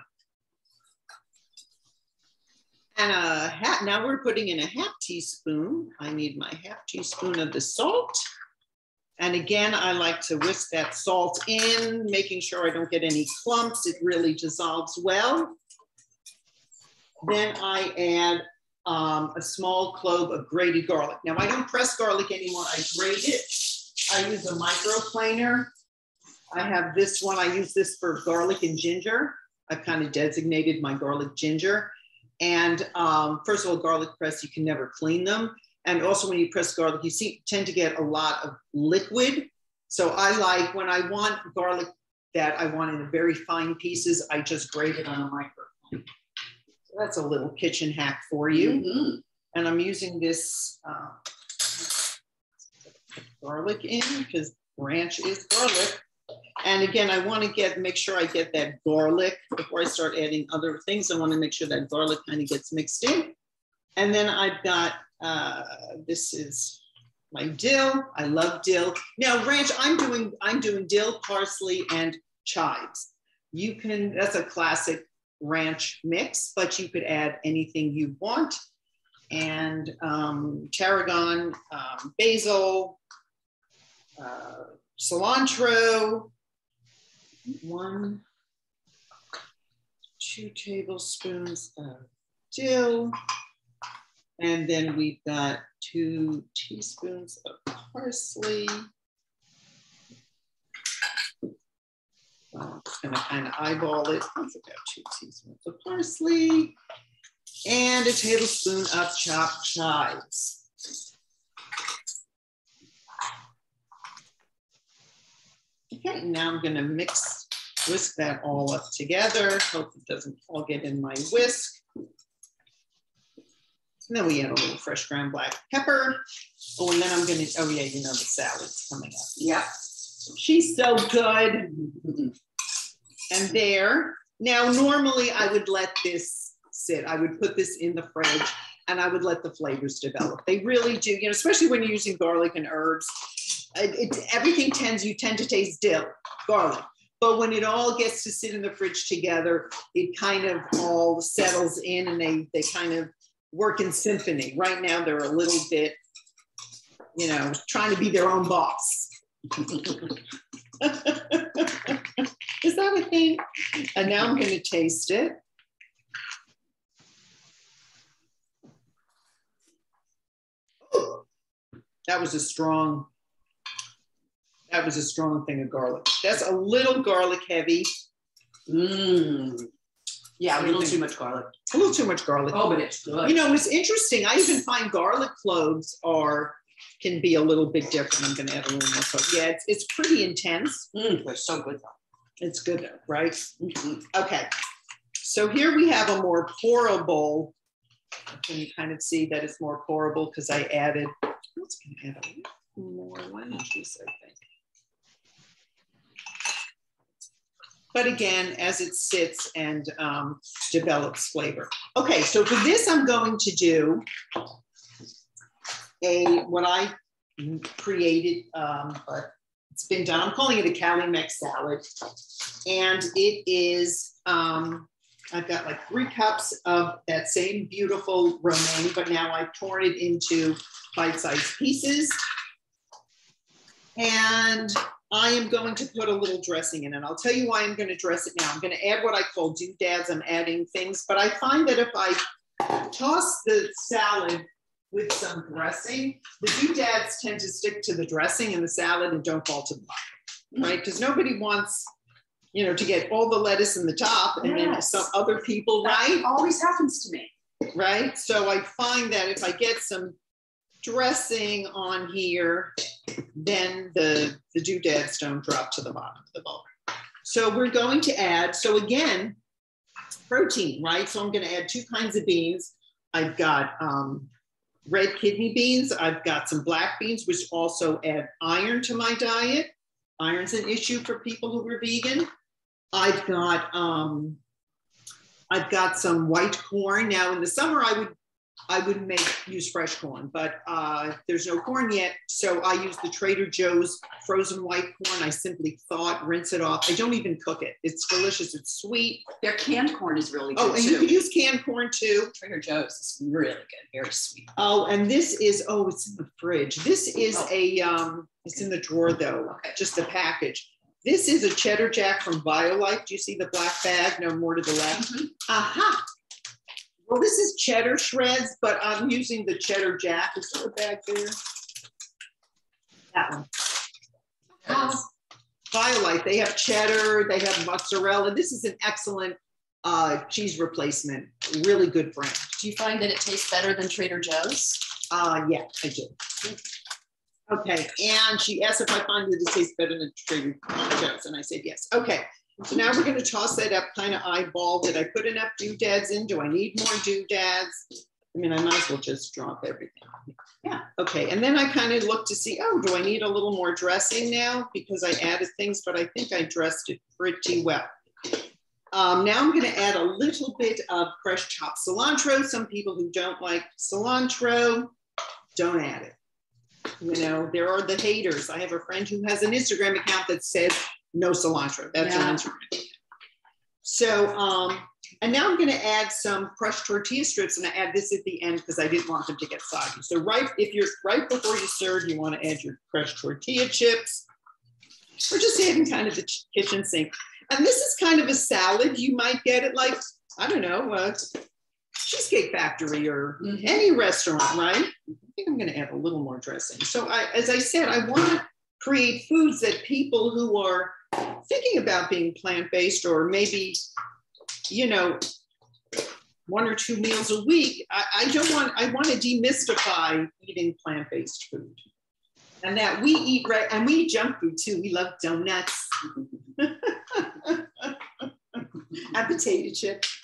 And now we're putting in a half teaspoon. I need my half teaspoon of the salt. And again, I like to whisk that salt in, making sure I don't get any clumps. It really dissolves well. Then I add a small clove of grated garlic. Now I don't press garlic anymore, I grate it. I use a microplaner. I have this one, I use this for garlic and ginger. I've kind of designated my garlic ginger. And first of all, garlic press, you can never clean them. And also when you press garlic, you tend to get a lot of liquid. So I like, when I want garlic that I want in very fine pieces, I just grate it on a microplane. So that's a little kitchen hack for you. Mm-hmm. And I'm using this garlic in because ranch is garlic. And again, I want to make sure I get that garlic before I start adding other things. I want to make sure that garlic kind of gets mixed in. And then I've got, this is my dill. I love dill. Now ranch, I'm doing dill, parsley, and chives. You can, that's a classic ranch mix, but you could add anything you want. And tarragon, basil, cilantro, 1, 2 tablespoons of dill. And then we've got 2 teaspoons of parsley. I'm just gonna kind of eyeball it. That's about 2 teaspoons of parsley and a tablespoon of chopped chives. Okay, now I'm gonna whisk that all up together. Hope it doesn't all get in my whisk. And then we add a little fresh ground black pepper. Oh, and then I'm gonna, oh yeah, you know the salad's coming up. Yeah, she's so good. And there, now normally I would let this sit. I would put this in the fridge and I would let the flavors develop. They really do, you know, especially when you're using garlic and herbs. Everything you tend to taste dill, garlic. But when it all gets to sit in the fridge together, it kind of all settles in and they kind of work in symphony. Right now, they're a little bit, you know, trying to be their own boss. Is that a thing? And now I'm going to taste it. Ooh, that was a strong thing of garlic. That's a little garlic heavy. Yeah, a little too much garlic. A little too much garlic. Oh, but it's good. You know, it's interesting. I even find garlic cloves can be a little bit different. I'm going to add a little more salt. Yeah, it's pretty intense. They're so good though. It's good though, right? Mm-hmm. Okay. So here we have a more pourable. Can you kind of see that it's more pourable because I added, I was going to add a little more lemon juice, I think. But again, as it sits and develops flavor. Okay, so for this, I'm going to do what I created, but it's been done. I'm calling it a Cali Mex salad. And it is, I've got like 3 cups of that same beautiful romaine, but now I've torn it into bite-sized pieces. And I am going to put a little dressing in, and I'll tell you why I'm going to dress it now. I'm going to add what I call doodads. I'm adding things, but I find that if I toss the salad with some dressing, the doodads tend to stick to the dressing and the salad and don't fall to the bottom, right? Because nobody wants, you know, to get all the lettuce in the top and then some other people, right? That always happens to me. Right? So I find that if I get some dressing on here, then the doodads don't drop to the bottom of the bowl. So we're going to add, so again, protein, right? So I'm going to add 2 kinds of beans. I've got red kidney beans. I've got some black beans, which also add iron to my diet. Iron's an issue for people who are vegan. I've got some white corn. Now in the summer, I would I would use fresh corn, but there's no corn yet. So I use the Trader Joe's frozen white corn. I simply thaw it, rinse it off. I don't even cook it. It's delicious. It's sweet. Their canned corn is really good. Oh, and you can use canned corn too. Trader Joe's is really good, very sweet. Oh, and this is, it's in the fridge. This is it's in the drawer though, just the package. This is a cheddar jack from BioLife. Do you see the black bag? No, more to the left. Aha. Well, this is cheddar shreds, but I'm using the cheddar jack. Is there a bag there? That one. BioLife, they have cheddar, they have mozzarella. This is an excellent cheese replacement. Really good brand. Do you find that it tastes better than Trader Joe's? Yeah, I do. Okay, and she asked if I find that it tastes better than Trader Joe's, and I said yes. Okay. So now we're going to toss that up, kind of eyeball. Did I put enough doodads in? Do I need more doodads? I mean, I might as well just drop everything. Yeah. Okay. And then I kind of look to see, do I need a little more dressing now? Because I added things, but I think I dressed it pretty well. Now I'm going to add a little bit of fresh chopped cilantro. Some people who don't like cilantro, don't add it. You know, there are the haters. I have a friend who has an Instagram account that says, no cilantro. That's her Instagram. So, and now I'm going to add some crushed tortilla strips, and I add this at the end because I didn't want them to get soggy. So right before you serve, you want to add your crushed tortilla chips, or just adding kind of the kitchen sink. And this is kind of a salad. You might get it like, I don't know, Cheesecake Factory or any restaurant, right? I think I'm going to add a little more dressing. So as I said, I want to create foods that people who are thinking about being plant-based, or maybe, you know, 1 or 2 meals a week, I want to demystify eating plant-based food. And that we eat and we eat junk food too. We love donuts and potato chips.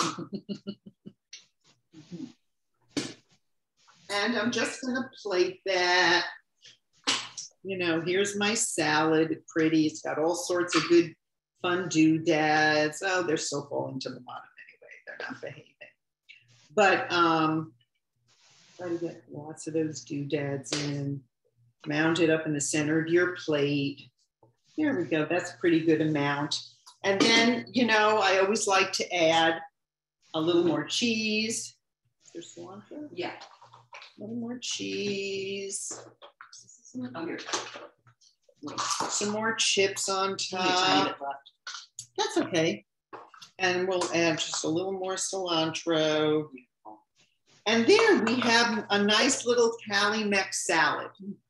And I'm just gonna plate that. You know, here's my salad, pretty. It's got all sorts of good fun doodads. Oh, they're still falling to the bottom anyway. They're not behaving. But try to get lots of those doodads in. Mount it up in the center of your plate. Here we go. That's a pretty good amount. And then, you know, I always like to add a little more cheese. Is there cilantro? Yeah. A little more cheese. Oh, here. Some more chips on top. That's okay. And we'll add just a little more cilantro. And there we have a nice little Cali-Mex salad.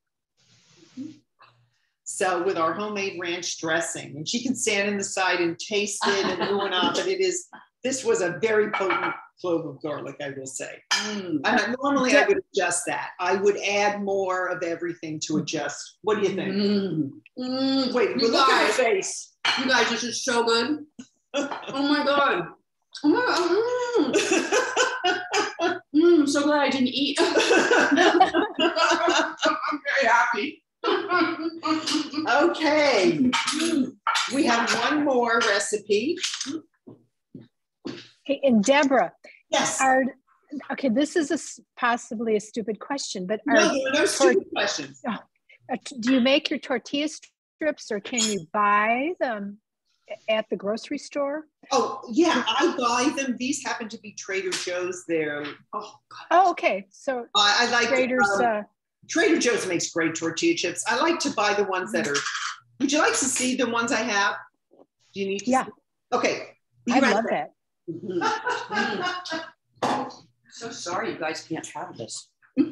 So with our homemade ranch dressing, and she can stand in the side and taste it and ooh and ah, but this was a very potent clove of garlic, I will say. Normally I would adjust that. I would add more of everything to adjust. What do you think? Wait, look at your face. You guys, this is so good. Oh my God. Oh my God. I'm so glad I didn't eat. I'm very happy. Okay. We have one more recipe. Hey, and Deborah. Yes. Okay, this is possibly a stupid question, but no, there are no stupid questions. Do you make your tortilla strips, or can you buy them at the grocery store? Oh, yeah, I buy them. These happen to be Trader Joe's there. Oh, God. Oh, okay. So I like Trader's. Trader Joe's makes great tortilla chips. I like to buy the ones that are. Would you like to see the ones I have? Do you need to? Yeah. See? Okay. I love that. So sorry you guys can't have this.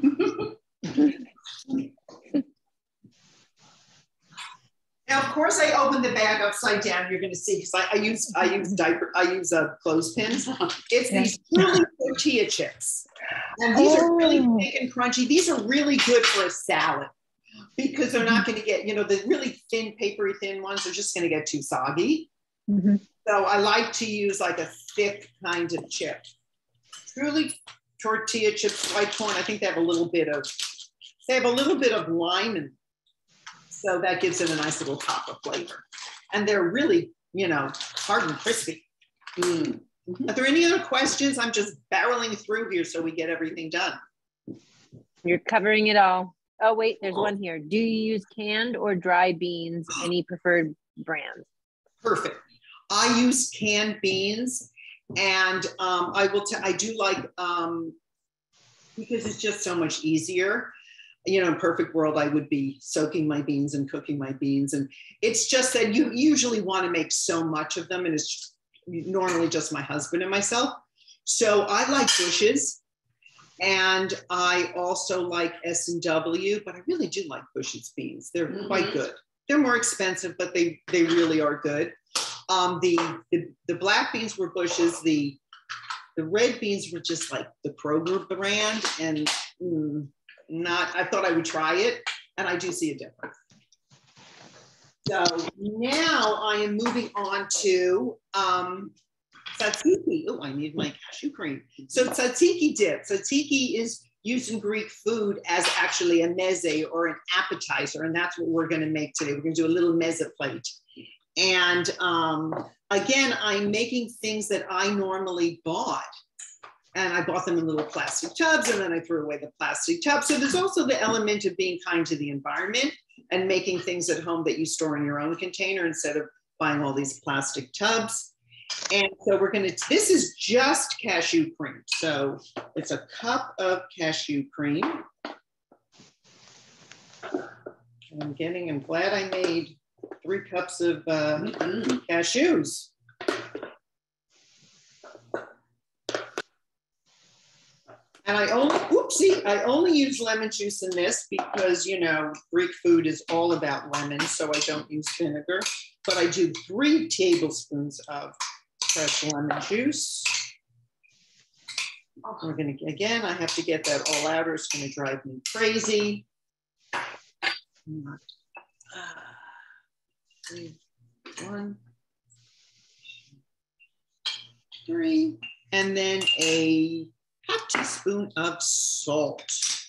Now, of course, I opened the bag upside down. You're going to see, because I use clothespins. It's these truly tortilla chips, and these are really thick and crunchy. These are really good for a salad because they're not going to get, you know, the really thin, papery thin ones are just going to get too soggy. So I like to use like a thick kind of chip. Truly tortilla chips, white corn. I think they have a little bit of lime, and so that gives it a nice little pop of flavor. And they're really, you know, hard and crispy. Are there any other questions? I'm just barreling through here so we get everything done. You're covering it all. Oh, wait, there's one here. Do you use canned or dry beans? Any preferred brands? Perfect. I use canned beans, and I do like, because it's just so much easier. You know, in perfect world, I would be soaking my beans and cooking my beans. And it's just that you usually want to make so much of them, and it's normally just my husband and myself. So I like Bush's, and I also like S&W, but I really do like Bush's beans. They're quite good. They're more expensive, but they really are good. The black beans were Bush's. The red beans were just like the Kroger brand, and I thought I would try it, and I do see a difference. So now I am moving on to tzatziki. Oh, I need my cashew cream. So tzatziki dip. Tzatziki is used in Greek food as actually a meze or an appetizer, and that's what we're going to make today. We're going to do a little meze plate. And again, I'm making things that I normally bought. And I bought them in little plastic tubs, and then I threw away the plastic tubs. So there's also the element of being kind to the environment and making things at home that you store in your own container instead of buying all these plastic tubs. And so this is just cashew cream. So it's a cup of cashew cream. And I'm glad I made 3 cups of cashews. And I only use lemon juice in this because, you know, Greek food is all about lemon, so I don't use vinegar. But I do 3 tablespoons of fresh lemon juice. We're going to, again, I have to get that all out or it's going to drive me crazy. 1, 3, and then a half teaspoon of salt.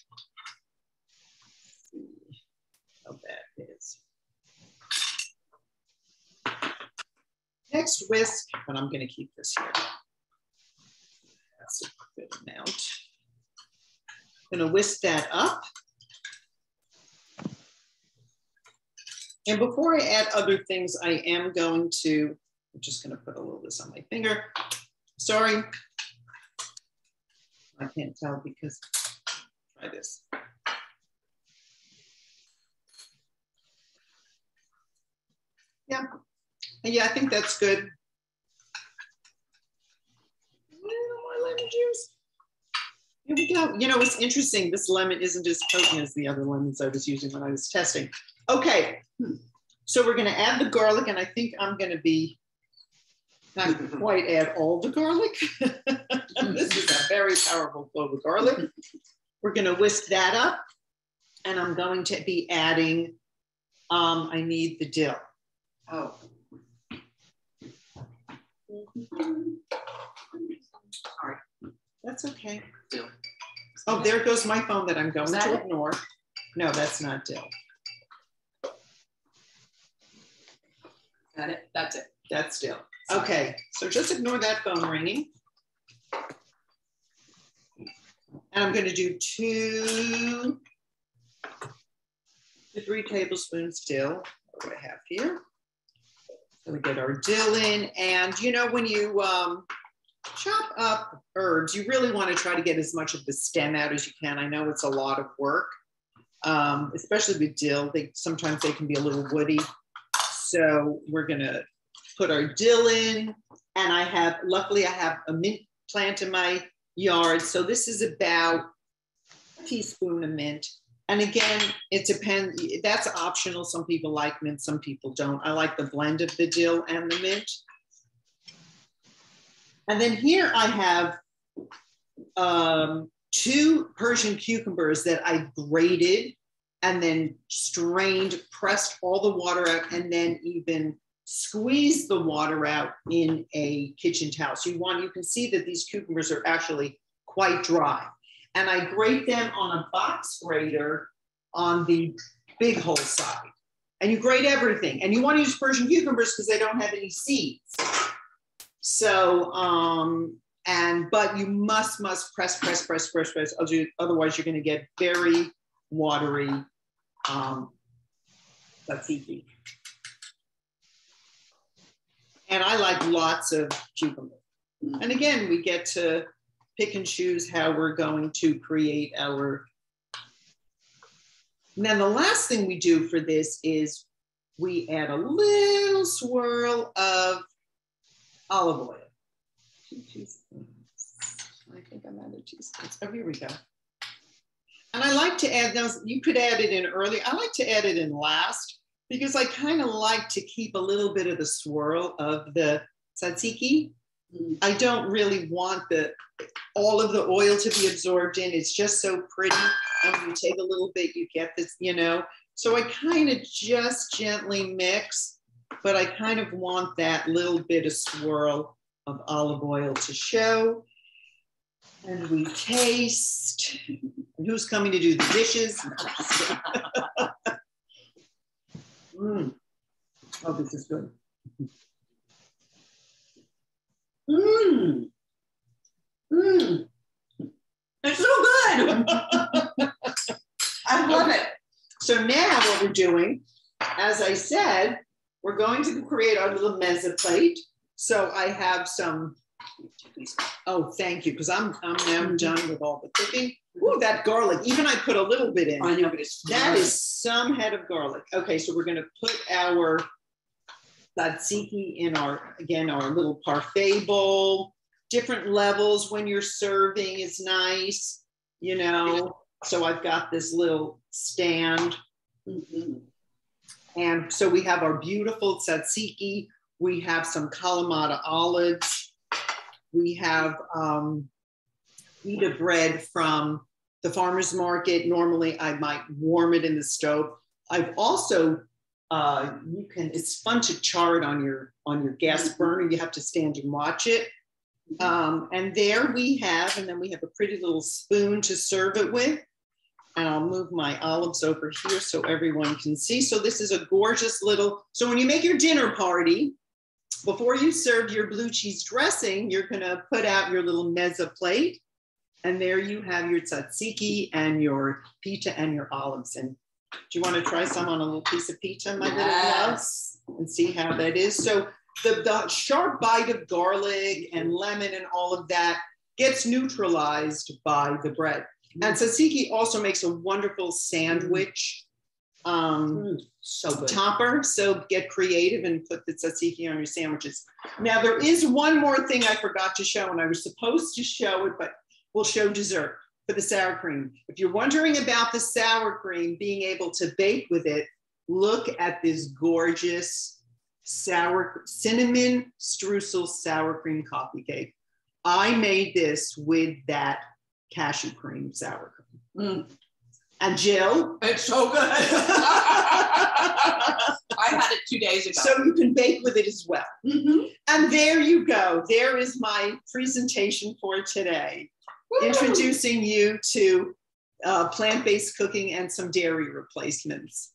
How that is. Next, whisk, but I'm going to keep this here. That's a good amount. I'm going to whisk that up. And before I add other things, I'm just going to put a little of this on my finger. Sorry. I can't tell because, try this. Yeah, I think that's good. A little more lemon juice. Here we go. You know, it's interesting. This lemon isn't as potent as the other lemons I was using when I was testing. Okay, so we're going to add the garlic, and I think I'm going to be not quite add all the garlic. This is a very powerful clove of garlic. We're going to whisk that up, and I'm going to be adding, I need the dill. Oh. Sorry, that's okay. Dill. Oh, there goes my phone that I'm going to ignore. No, that's not dill. Got it, that's it. That's dill. Okay, so just ignore that phone ringing. And I'm going to do 2 to 3 tablespoons dill. What do I have here? So we get our dill in. And you know, when you chop up herbs, you really want to try to get as much of the stem out as you can. I know it's a lot of work, especially with dill. Sometimes they can be a little woody. So we're going to put our dill in, and luckily I have a mint plant in my yard. So this is about a teaspoon of mint. And again, it depends, that's optional. Some people like mint, some people don't. I like the blend of the dill and the mint. And then here I have 2 Persian cucumbers that I grated and then strained, pressed all the water out, and then even squeeze the water out in a kitchen towel. So you can see that these cucumbers are actually quite dry. And I grate them on a box grater on the big hole side. And you grate everything. And you want to use Persian cucumbers because they don't have any seeds. So, but you must press. Otherwise, you're going to get very watery tzatziki. And I like lots of cucumber. And again, we get to pick and choose how we're going to create our. And then the last thing we do for this is we add a little swirl of olive oil. 2 teaspoons. I think I'm out of teaspoons. Oh, here we go. And I like to add those. You could add it in early. I like to add it in last because I kind of like to keep a little bit of the swirl of the tzatziki. I don't really want all of the oil to be absorbed in. It's just so pretty. And when you take a little bit, you get this, you know. So I kind of just gently mix, but I kind of want that little bit of swirl of olive oil to show. And we taste. And who's coming to do the dishes? Oh, this is good. It's so good. I love it. So now what we're doing, as I said, we're going to create our little mezza plate. So I have some, oh, thank you, because I'm now done with all the cooking. Ooh, that garlic, even I put a little bit in. I know, but that is some head of garlic. Okay, so we're going to put our tzatziki in our little parfait bowl. Different levels when you're serving is nice, you know. So I've got this little stand. And so we have our beautiful tzatziki. We have some Kalamata olives. We have pita bread from the farmer's market. Normally I might warm it in the stove. I've also, it's fun to char it on your gas burner. You have to stand and watch it. And there we have, and then we have a pretty little spoon to serve it with. And I'll move my olives over here so everyone can see. So this is a gorgeous little, so when you make your dinner party, before you serve your blue cheese dressing, you're gonna put out your little mezza plate. And there you have your tzatziki and your pita and your olives. And do you wanna try some on a little piece of pita, my little gloves, and see how that is? So the sharp bite of garlic and lemon and all of that gets neutralized by the bread. And tzatziki also makes a wonderful sandwich so good. Topper. So get creative and put the tzatziki on your sandwiches. Now there is one more thing I forgot to show, and I was supposed to show it, but we'll show dessert for the sour cream. If you're wondering about the sour cream, being able to bake with it, look at this gorgeous cinnamon streusel sour cream coffee cake. I made this with that cashew cream sour cream. And Jill? It's so good. I had it 2 days ago. So you can bake with it as well. And there you go. There is my presentation for today. Woo! Introducing you to plant-based cooking and some dairy replacements.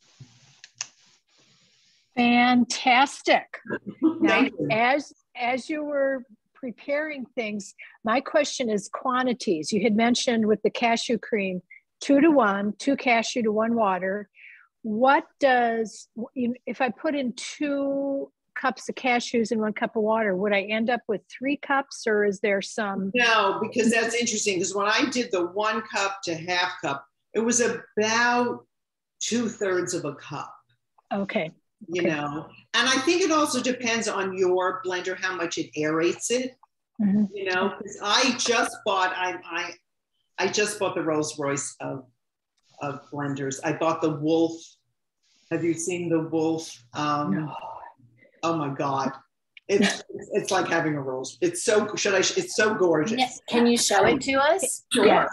Fantastic. Now, as you were preparing things, my question is quantities. You had mentioned with the cashew cream, 2 to 1, 2 cashew to 1 water. What does, if I put in 2 cups of cashews and 1 cup of water, would I end up with 3 cups, or is there some? No, because that's interesting, because when I did the 1 cup to half cup, it was about 2/3 of a cup. Okay. You know, and I think it also depends on your blender, how much it aerates it, you know, because I just bought the Rolls Royce of blenders. I bought the Wolf. Have you seen the Wolf? No. Oh my God. It's like having a Rolls. It's so, it's so gorgeous. Yes. Can you show it to us? Sure. Yes.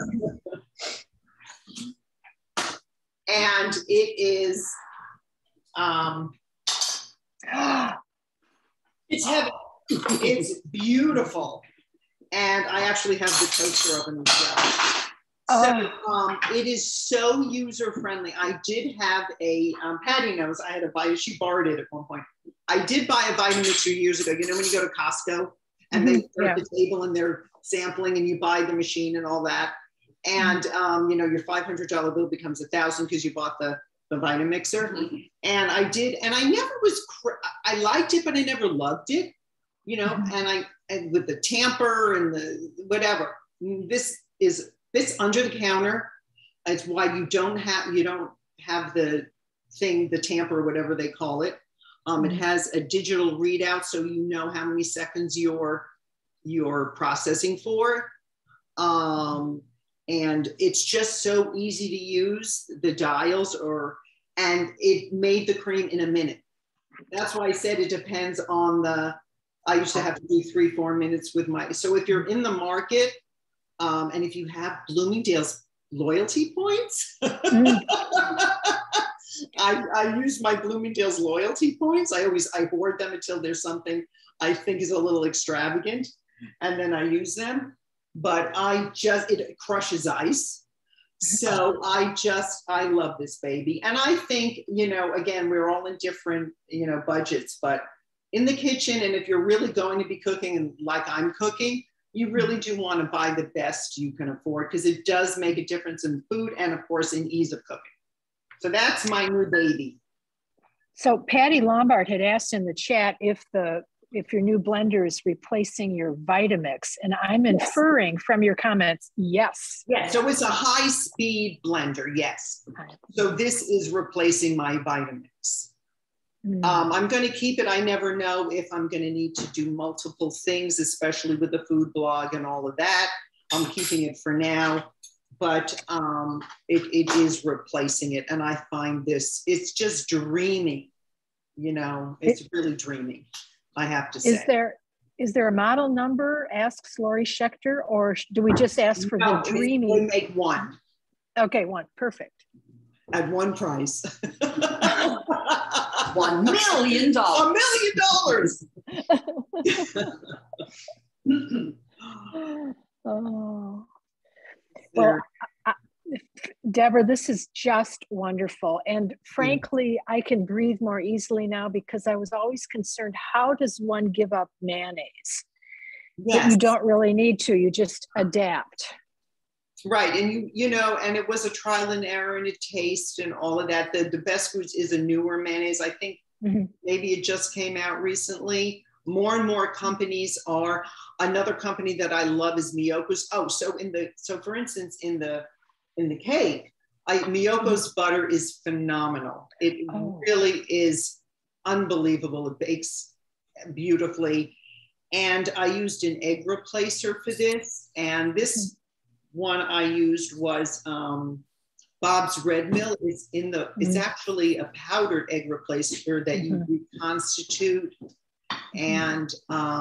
And it is, it's heavy. It's beautiful. And I actually have the toaster oven as well. So it is so user friendly. I did have a Patty knows I had to buy it. She borrowed it at one point. I did buy a Vitamixer years ago. You know, when you go to Costco and they're at the table and they're sampling and you buy the machine and all that. And, you know, your $500 bill becomes $1,000 because you bought the Vitamixer. And I did, and I never was, I liked it, but I never loved it, you know, and with the tamper and the whatever, this under the counter. It's why you don't have the thing, the tamper, whatever they call it. It has a digital readout, so you know how many seconds you're processing for. And it's just so easy to use, the dials, and it made the cream in a minute. That's why I said it depends on I used to have to do 3-4 minutes with so if you're in the market, and if you have Bloomingdale's loyalty points, I use my Bloomingdale's loyalty points. I hoard them until there's something I think is a little extravagant, and then I use them. But it crushes ice. So I love this baby. And I think, you know, again, we're all in different, you know, budgets, but in the kitchen, and if you're really going to be cooking and like I'm cooking, you really do want to buy the best you can afford, because it does make a difference in food and of course in ease of cooking. So that's my new baby. So Patty Lombard had asked in the chat if your new blender is replacing your Vitamix, and I'm inferring from your comments, yes. Yes. So it's a high-speed blender, yes. So this is replacing my Vitamix. I'm going to keep it. I never know if I'm going to need to do multiple things, especially with the food blog and all of that. I'm keeping it for now, but it is replacing it. And I find it's just dreaming, you know, it's really dreaming. I have to say. Is there a model number, asks Lori Schechter, or do we just ask for the dreamy? We make one. Okay, one, perfect. At one price. $1 million. $1 million. Oh. Well, Deborah, this is just wonderful. And frankly, I can breathe more easily now, because I was always concerned, how does one give up mayonnaise? Yes. But you don't really need to, you just adapt. Right, and you know, and it was a trial and error in a taste and all of that. The Best Foods is a newer mayonnaise. I think maybe it just came out recently. More and more companies are. Another company that I love is Miyoko's. So for instance, in the cake, Miyoko's butter is phenomenal. It really is unbelievable. It bakes beautifully. And I used an egg replacer for this. And this one I used was Bob's Red Mill. It's actually a powdered egg replacer that you reconstitute, and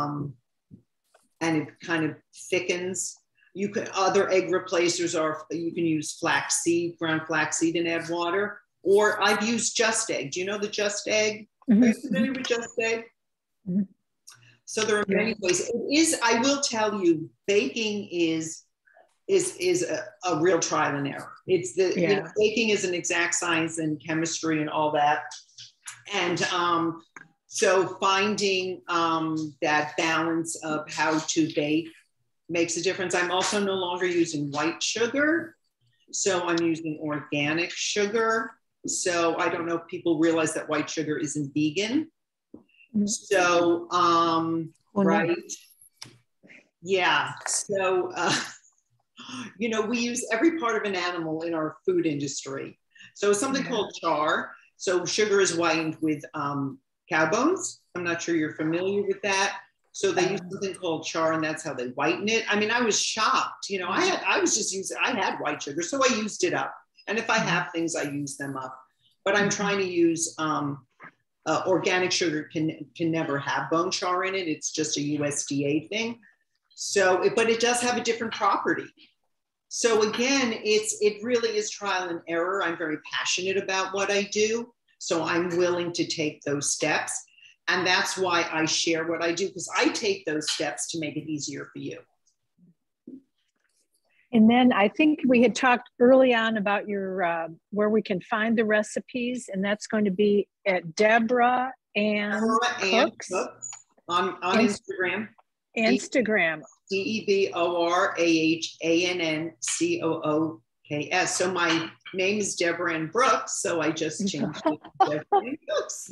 it kind of thickens. Other egg replacers you can use ground flaxseed, and add water. Or I've used Just Egg. Do you know the Just Egg? Are you familiar with Just Egg? So there are many ways. I will tell you, baking is a real trial and error. You know, baking is an exact science and chemistry and all that. And so finding that balance of how to bake makes a difference. I'm also no longer using white sugar. So I'm using organic sugar. So I don't know if people realize that white sugar isn't vegan. So, right. Yeah. So, you know, we use every part of an animal in our food industry. So something called char. So sugar is whitened with cow bones. I'm not sure you're familiar with that. So they use something called char, and that's how they whiten it. I mean, I was shocked. You know, I had white sugar, so I used it up. And if I have things, I use them up. But I'm trying to use organic sugar can never have bone char in it. It's just a USDA thing. So, but it does have a different property. So again, it really is trial and error. I'm very passionate about what I do. So I'm willing to take those steps. And that's why I share what I do, because I take those steps to make it easier for you. And then I think we had talked early on about your where we can find the recipes, and that's going to be at Deborah and Cooks on Instagram. Instagram. DeborahAnnCooks. So my name is Deborah Ann Brooks, so I just changed it to Deborah Ann Cooks.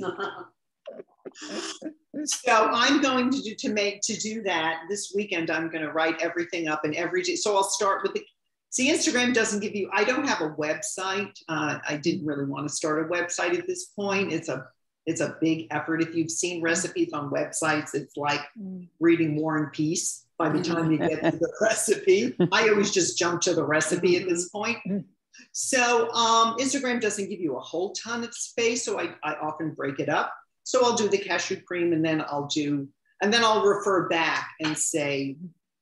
So I'm going to do that this weekend. I'm going to write everything up, and every day. So I'll start with Instagram doesn't give you. I don't have a website. I didn't really want to start a website at this point. It's a big effort. If you've seen recipes on websites, it's like reading War and Peace. By the time you get to the recipe, I always just jump to the recipe at this point. So Instagram doesn't give you a whole ton of space, so I often break it up. So I'll do the cashew cream, and then I'll refer back and say,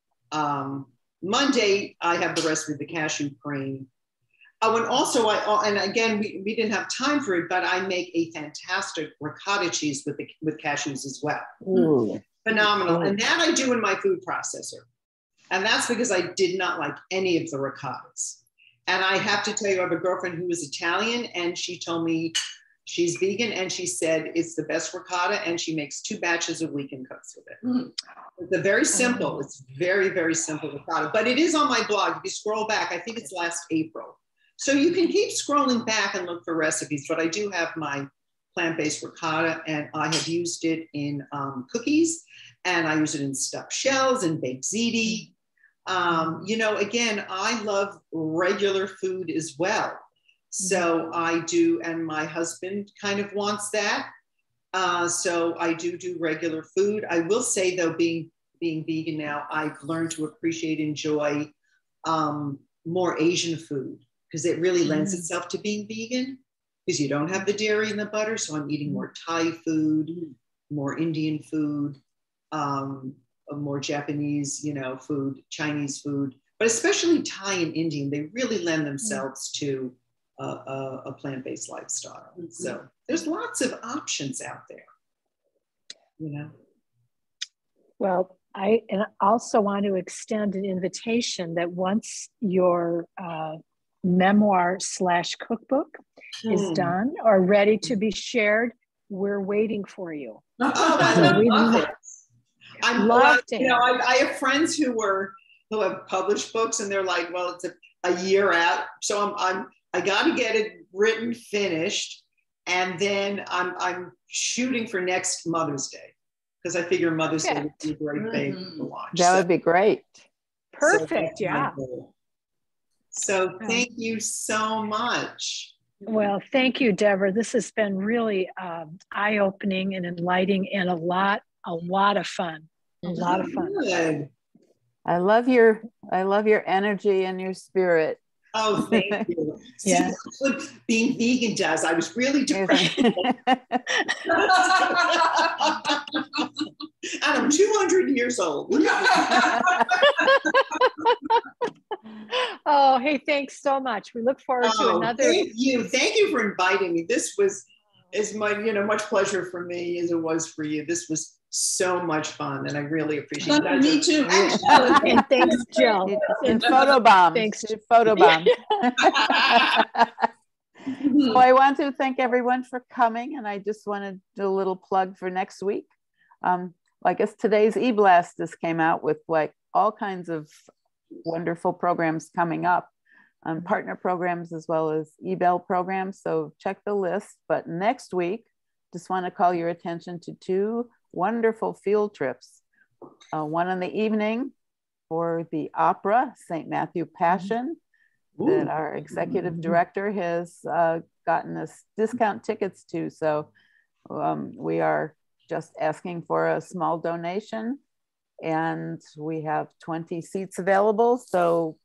Monday I have the recipe of the cashew cream. Oh, and also and again, we didn't have time for it, but I make a fantastic ricotta cheese with cashews as well. Ooh. Phenomenal. And that I do in my food processor. And that's because I did not like any of the ricottas. And I have to tell you, I have a girlfriend who is Italian, and she told me she's vegan, and she said it's the best ricotta, and she makes 2 batches a week and cooks with it. It's very simple. It's very, very simple ricotta, but it is on my blog. If you scroll back, I think it's last April. So you can keep scrolling back and look for recipes, but I do have my plant-based ricotta, and I have used it in cookies, and I use it in stuffed shells and baked ziti. Again, I love regular food as well. So I do, and my husband kind of wants that. So I do regular food. I will say though, being vegan now, I've learned to appreciate, enjoy more Asian food, because it really lends itself to being vegan, because you don't have the dairy and the butter. So I'm eating more Thai food, more Indian food, more Japanese, food, Chinese food, but especially Thai and Indian. They really lend themselves to a plant-based lifestyle. So there's lots of options out there, Well, I also want to extend an invitation that once your memoir/cookbook is done or ready to be shared, we're waiting for you. I have friends who have published books, and they're like, well, it's a year out. So I got to get it written, finished. And then I'm shooting for next Mother's Day, because I figure Mother's Day would be a great thing to watch. That would be great. Perfect. So thank you so much. Well, thank you, Deborah. This has been really eye-opening and enlightening, and a lot of fun. A lot of fun. Good. I love your energy and your spirit. Oh, thank you. See, that's what being vegan does. I was really depressed. And I'm 200 years old. Oh, hey, thanks so much. We look forward to another. Thank you for inviting me. This was much pleasure for me as it was for you. This was so much fun, and I really appreciate it. Me too. And thanks, Jill. And photobomb. Thanks. Photobomb. So I want to thank everyone for coming, and I just want to do a little plug for next week. I guess today's e-blast just came out with all kinds of wonderful programs coming up, partner programs as well as e-bell programs. So check the list. But next week, just want to call your attention to 2 wonderful field trips. One in the evening for the opera, St. Matthew Passion, that our executive director has gotten us discount tickets to. So we are just asking for a small donation, and we have 20 seats available. So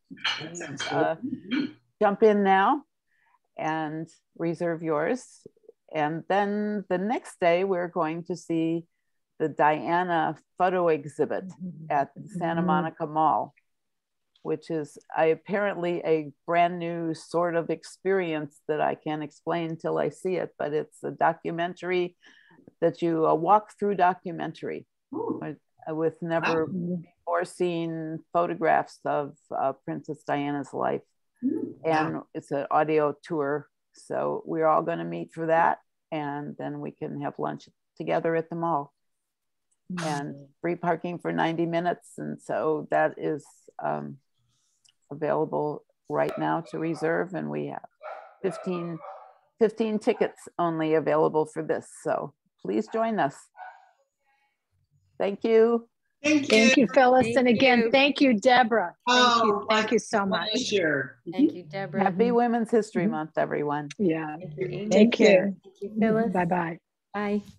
jump in now and reserve yours. And then the next day, we're going to see the Diana photo exhibit at Santa Monica Mall, which is apparently a brand new sort of experience that I can't explain until I see it, but it's a documentary that you walk through documentary. with never before seen photographs of Princess Diana's life. And it's an audio tour. So we're all going to meet for that. And then we can have lunch together at the mall. And free parking for 90 minutes. And so that is available right now to reserve. And we have 15 tickets only available for this. So please join us. Thank you. Thank you. Thank you, Phyllis. Thank and again, you. thank you, Deborah. Thank you. Oh, Thank you so much. Pleasure. Thank you, Deborah. Happy Women's History Month, everyone. Yeah. Thank you, Amy. Take care. Thank you, Phyllis. Bye-bye. Bye.